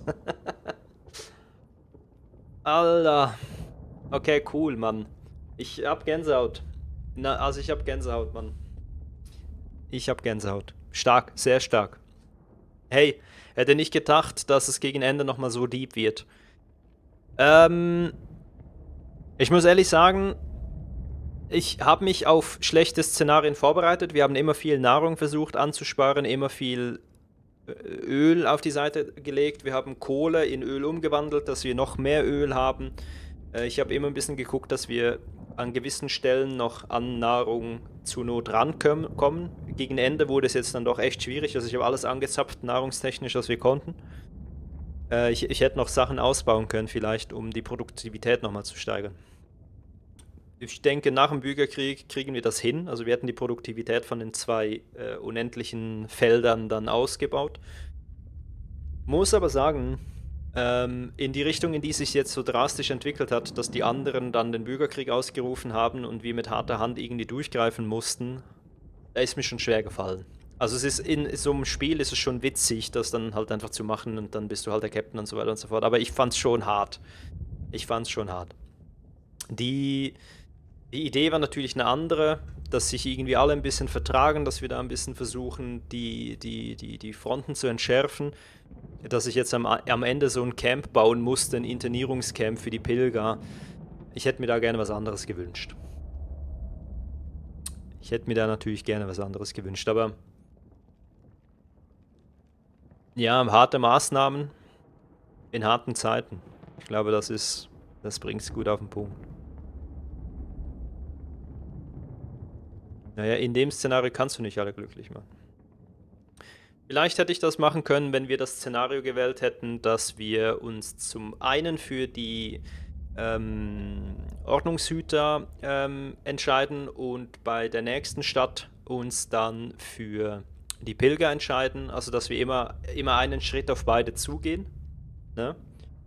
Alter. Okay, cool, Mann. Ich hab Gänsehaut. Na, also ich hab Gänsehaut, Mann. Ich hab Gänsehaut. Stark, sehr stark. Hey, hätte nicht gedacht, dass es gegen Ende nochmal so deep wird. Ähm, ich muss ehrlich sagen, ich habe mich auf schlechte Szenarien vorbereitet. Wir haben immer viel Nahrung versucht anzusparen, immer viel Öl auf die Seite gelegt. Wir haben Kohle in Öl umgewandelt, dass wir noch mehr Öl haben. Ich habe immer ein bisschen geguckt, dass wir an gewissen Stellen noch an Nahrung zur Not rankommen. Gegen Ende wurde es jetzt dann doch echt schwierig. Also ich habe alles angezapft, nahrungstechnisch, was wir konnten. Äh, ich, ich hätte noch Sachen ausbauen können vielleicht, um die Produktivität nochmal zu steigern. Ich denke, nach dem Bürgerkrieg kriegen wir das hin. Also wir hätten die Produktivität von den zwei äh, unendlichen Feldern dann ausgebaut. Muss aber sagen, ähm, in die Richtung, in die sich jetzt so drastisch entwickelt hat, dass die anderen dann den Bürgerkrieg ausgerufen haben und wir mit harter Hand irgendwie durchgreifen mussten, da ist mir schon schwer gefallen. Also es ist in so einem Spiel ist es schon witzig, das dann halt einfach zu machen und dann bist du halt der Captain und so weiter und so fort. Aber ich fand's schon hart. Ich fand's schon hart. Die... Die Idee war natürlich eine andere, dass sich irgendwie alle ein bisschen vertragen, dass wir da ein bisschen versuchen, die, die, die, die Fronten zu entschärfen. Dass ich jetzt am, am Ende so ein Camp bauen musste, ein Internierungscamp für die Pilger. Ich hätte mir da gerne was anderes gewünscht. Ich hätte mir da natürlich gerne was anderes gewünscht, aber ja, harte Maßnahmen in harten Zeiten. Ich glaube, das ist, das bringt es gut auf den Punkt. Naja, in dem Szenario kannst du nicht alle glücklich machen. Vielleicht hätte ich das machen können, wenn wir das Szenario gewählt hätten, dass wir uns zum einen für die ähm, Ordnungshüter ähm, entscheiden und bei der nächsten Stadt uns dann für die Pilger entscheiden. Also, dass wir immer, immer einen Schritt auf beide zugehen. Ne?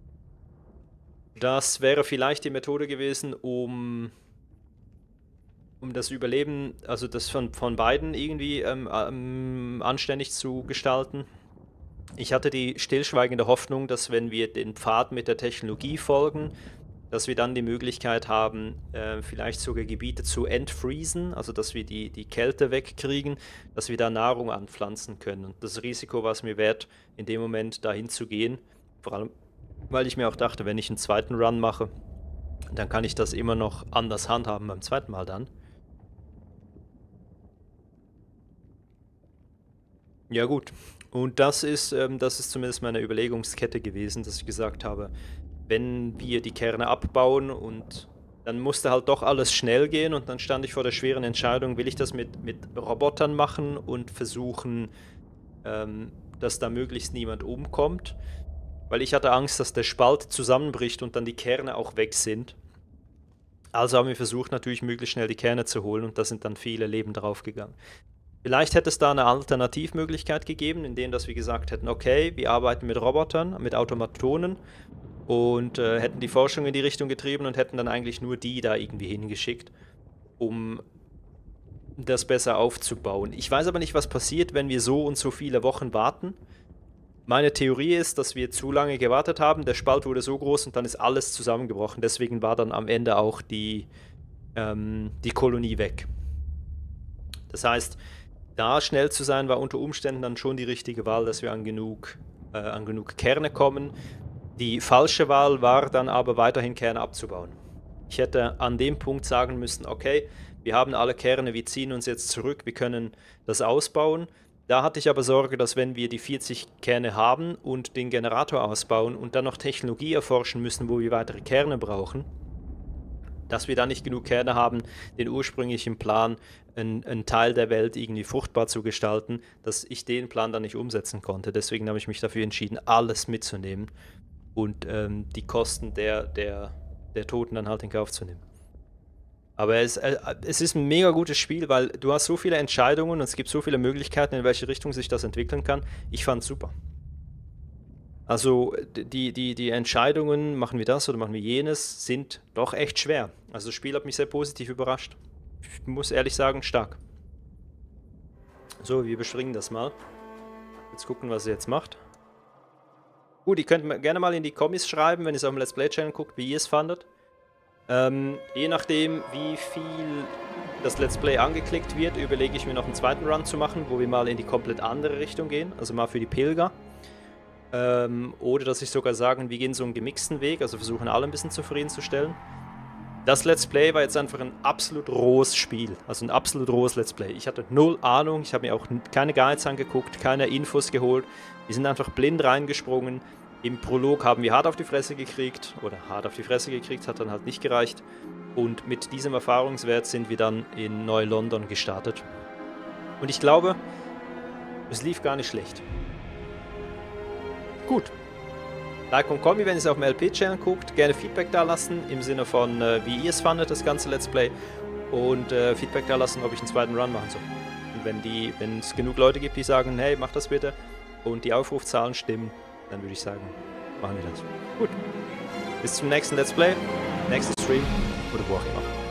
Das wäre vielleicht die Methode gewesen, um... um das Überleben, also das von, von beiden irgendwie ähm, ähm, anständig zu gestalten. Ich hatte die stillschweigende Hoffnung, dass wenn wir den Pfad mit der Technologie folgen, dass wir dann die Möglichkeit haben, äh, vielleicht sogar Gebiete zu entfriesen, also dass wir die, die Kälte wegkriegen, dass wir da Nahrung anpflanzen können. Und das Risiko war es mir wert, in dem Moment dahin zu gehen. Vor allem, weil ich mir auch dachte, wenn ich einen zweiten Run mache, dann kann ich das immer noch anders handhaben beim zweiten Mal dann. Ja gut, und das ist, ähm, das ist zumindest meine Überlegungskette gewesen, dass ich gesagt habe, wenn wir die Kerne abbauen und dann musste halt doch alles schnell gehen und dann stand ich vor der schweren Entscheidung, will ich das mit, mit Robotern machen und versuchen, ähm, dass da möglichst niemand umkommt, weil ich hatte Angst, dass der Spalt zusammenbricht und dann die Kerne auch weg sind. Also haben wir versucht, natürlich möglichst schnell die Kerne zu holen und da sind dann viele Leben draufgegangen. Vielleicht hätte es da eine Alternativmöglichkeit gegeben, indem dass wir gesagt hätten, okay, wir arbeiten mit Robotern, mit Automatonen und äh, hätten die Forschung in die Richtung getrieben und hätten dann eigentlich nur die da irgendwie hingeschickt, um das besser aufzubauen. Ich weiß aber nicht, was passiert, wenn wir so und so viele Wochen warten. Meine Theorie ist, dass wir zu lange gewartet haben, der Spalt wurde so groß und dann ist alles zusammengebrochen. Deswegen war dann am Ende auch die, ähm, die Kolonie weg. Das heißt, da schnell zu sein, war unter Umständen dann schon die richtige Wahl, dass wir an genug, äh, an genug Kerne kommen. Die falsche Wahl war dann aber weiterhin Kerne abzubauen. Ich hätte an dem Punkt sagen müssen, okay, wir haben alle Kerne, wir ziehen uns jetzt zurück, wir können das ausbauen. Da hatte ich aber Sorge, dass wenn wir die vierzig Kerne haben und den Generator ausbauen und dann noch Technologie erforschen müssen, wo wir weitere Kerne brauchen, dass wir da nicht genug Kerne haben, den ursprünglichen Plan, einen, einen Teil der Welt irgendwie fruchtbar zu gestalten, dass ich den Plan dann nicht umsetzen konnte. Deswegen habe ich mich dafür entschieden, alles mitzunehmen und ähm, die Kosten der, der, der Toten dann halt in Kauf zu nehmen. Aber es, äh, es ist ein mega gutes Spiel, weil du hast so viele Entscheidungen und es gibt so viele Möglichkeiten, in welche Richtung sich das entwickeln kann. Ich fand es super. Also die, die, die Entscheidungen, machen wir das oder machen wir jenes, sind doch echt schwer. Also das Spiel hat mich sehr positiv überrascht. Ich muss ehrlich sagen, stark. So, wir überspringen das mal. Jetzt gucken, was er jetzt macht. Gut, ihr könnt gerne mal in die Kommis schreiben, wenn ihr es auf dem Let's Play Channel guckt, wie ihr es fandet. Ähm, je nachdem, wie viel das Let's Play angeklickt wird, überlege ich mir noch einen zweiten Run zu machen, wo wir mal in die komplett andere Richtung gehen, also mal für die Pilger. Ähm, oder dass ich sogar sagen, wir gehen so einen gemixten Weg, also versuchen alle ein bisschen zufriedenzustellen. Das Let's Play war jetzt einfach ein absolut rohes Spiel, also ein absolut rohes Let's Play. Ich hatte null Ahnung, ich habe mir auch keine Guides angeguckt, keine Infos geholt. Wir sind einfach blind reingesprungen. Im Prolog haben wir hart auf die Fresse gekriegt, oder hart auf die Fresse gekriegt, hat dann halt nicht gereicht. Und mit diesem Erfahrungswert sind wir dann in Neu-London gestartet. Und ich glaube, es lief gar nicht schlecht. Gut. Like und Kommi, wenn ihr es auf dem L P-Channel guckt, gerne Feedback da lassen, im Sinne von, äh, wie ihr es fandet, das ganze Let's Play. Und äh, Feedback da lassen, ob ich einen zweiten Run machen soll. Und wenn die, wenn es genug Leute gibt, die sagen, hey, mach das bitte, und die Aufrufzahlen stimmen, dann würde ich sagen, machen wir das. Gut. Bis zum nächsten Let's Play, nächsten Stream oder wo auch immer.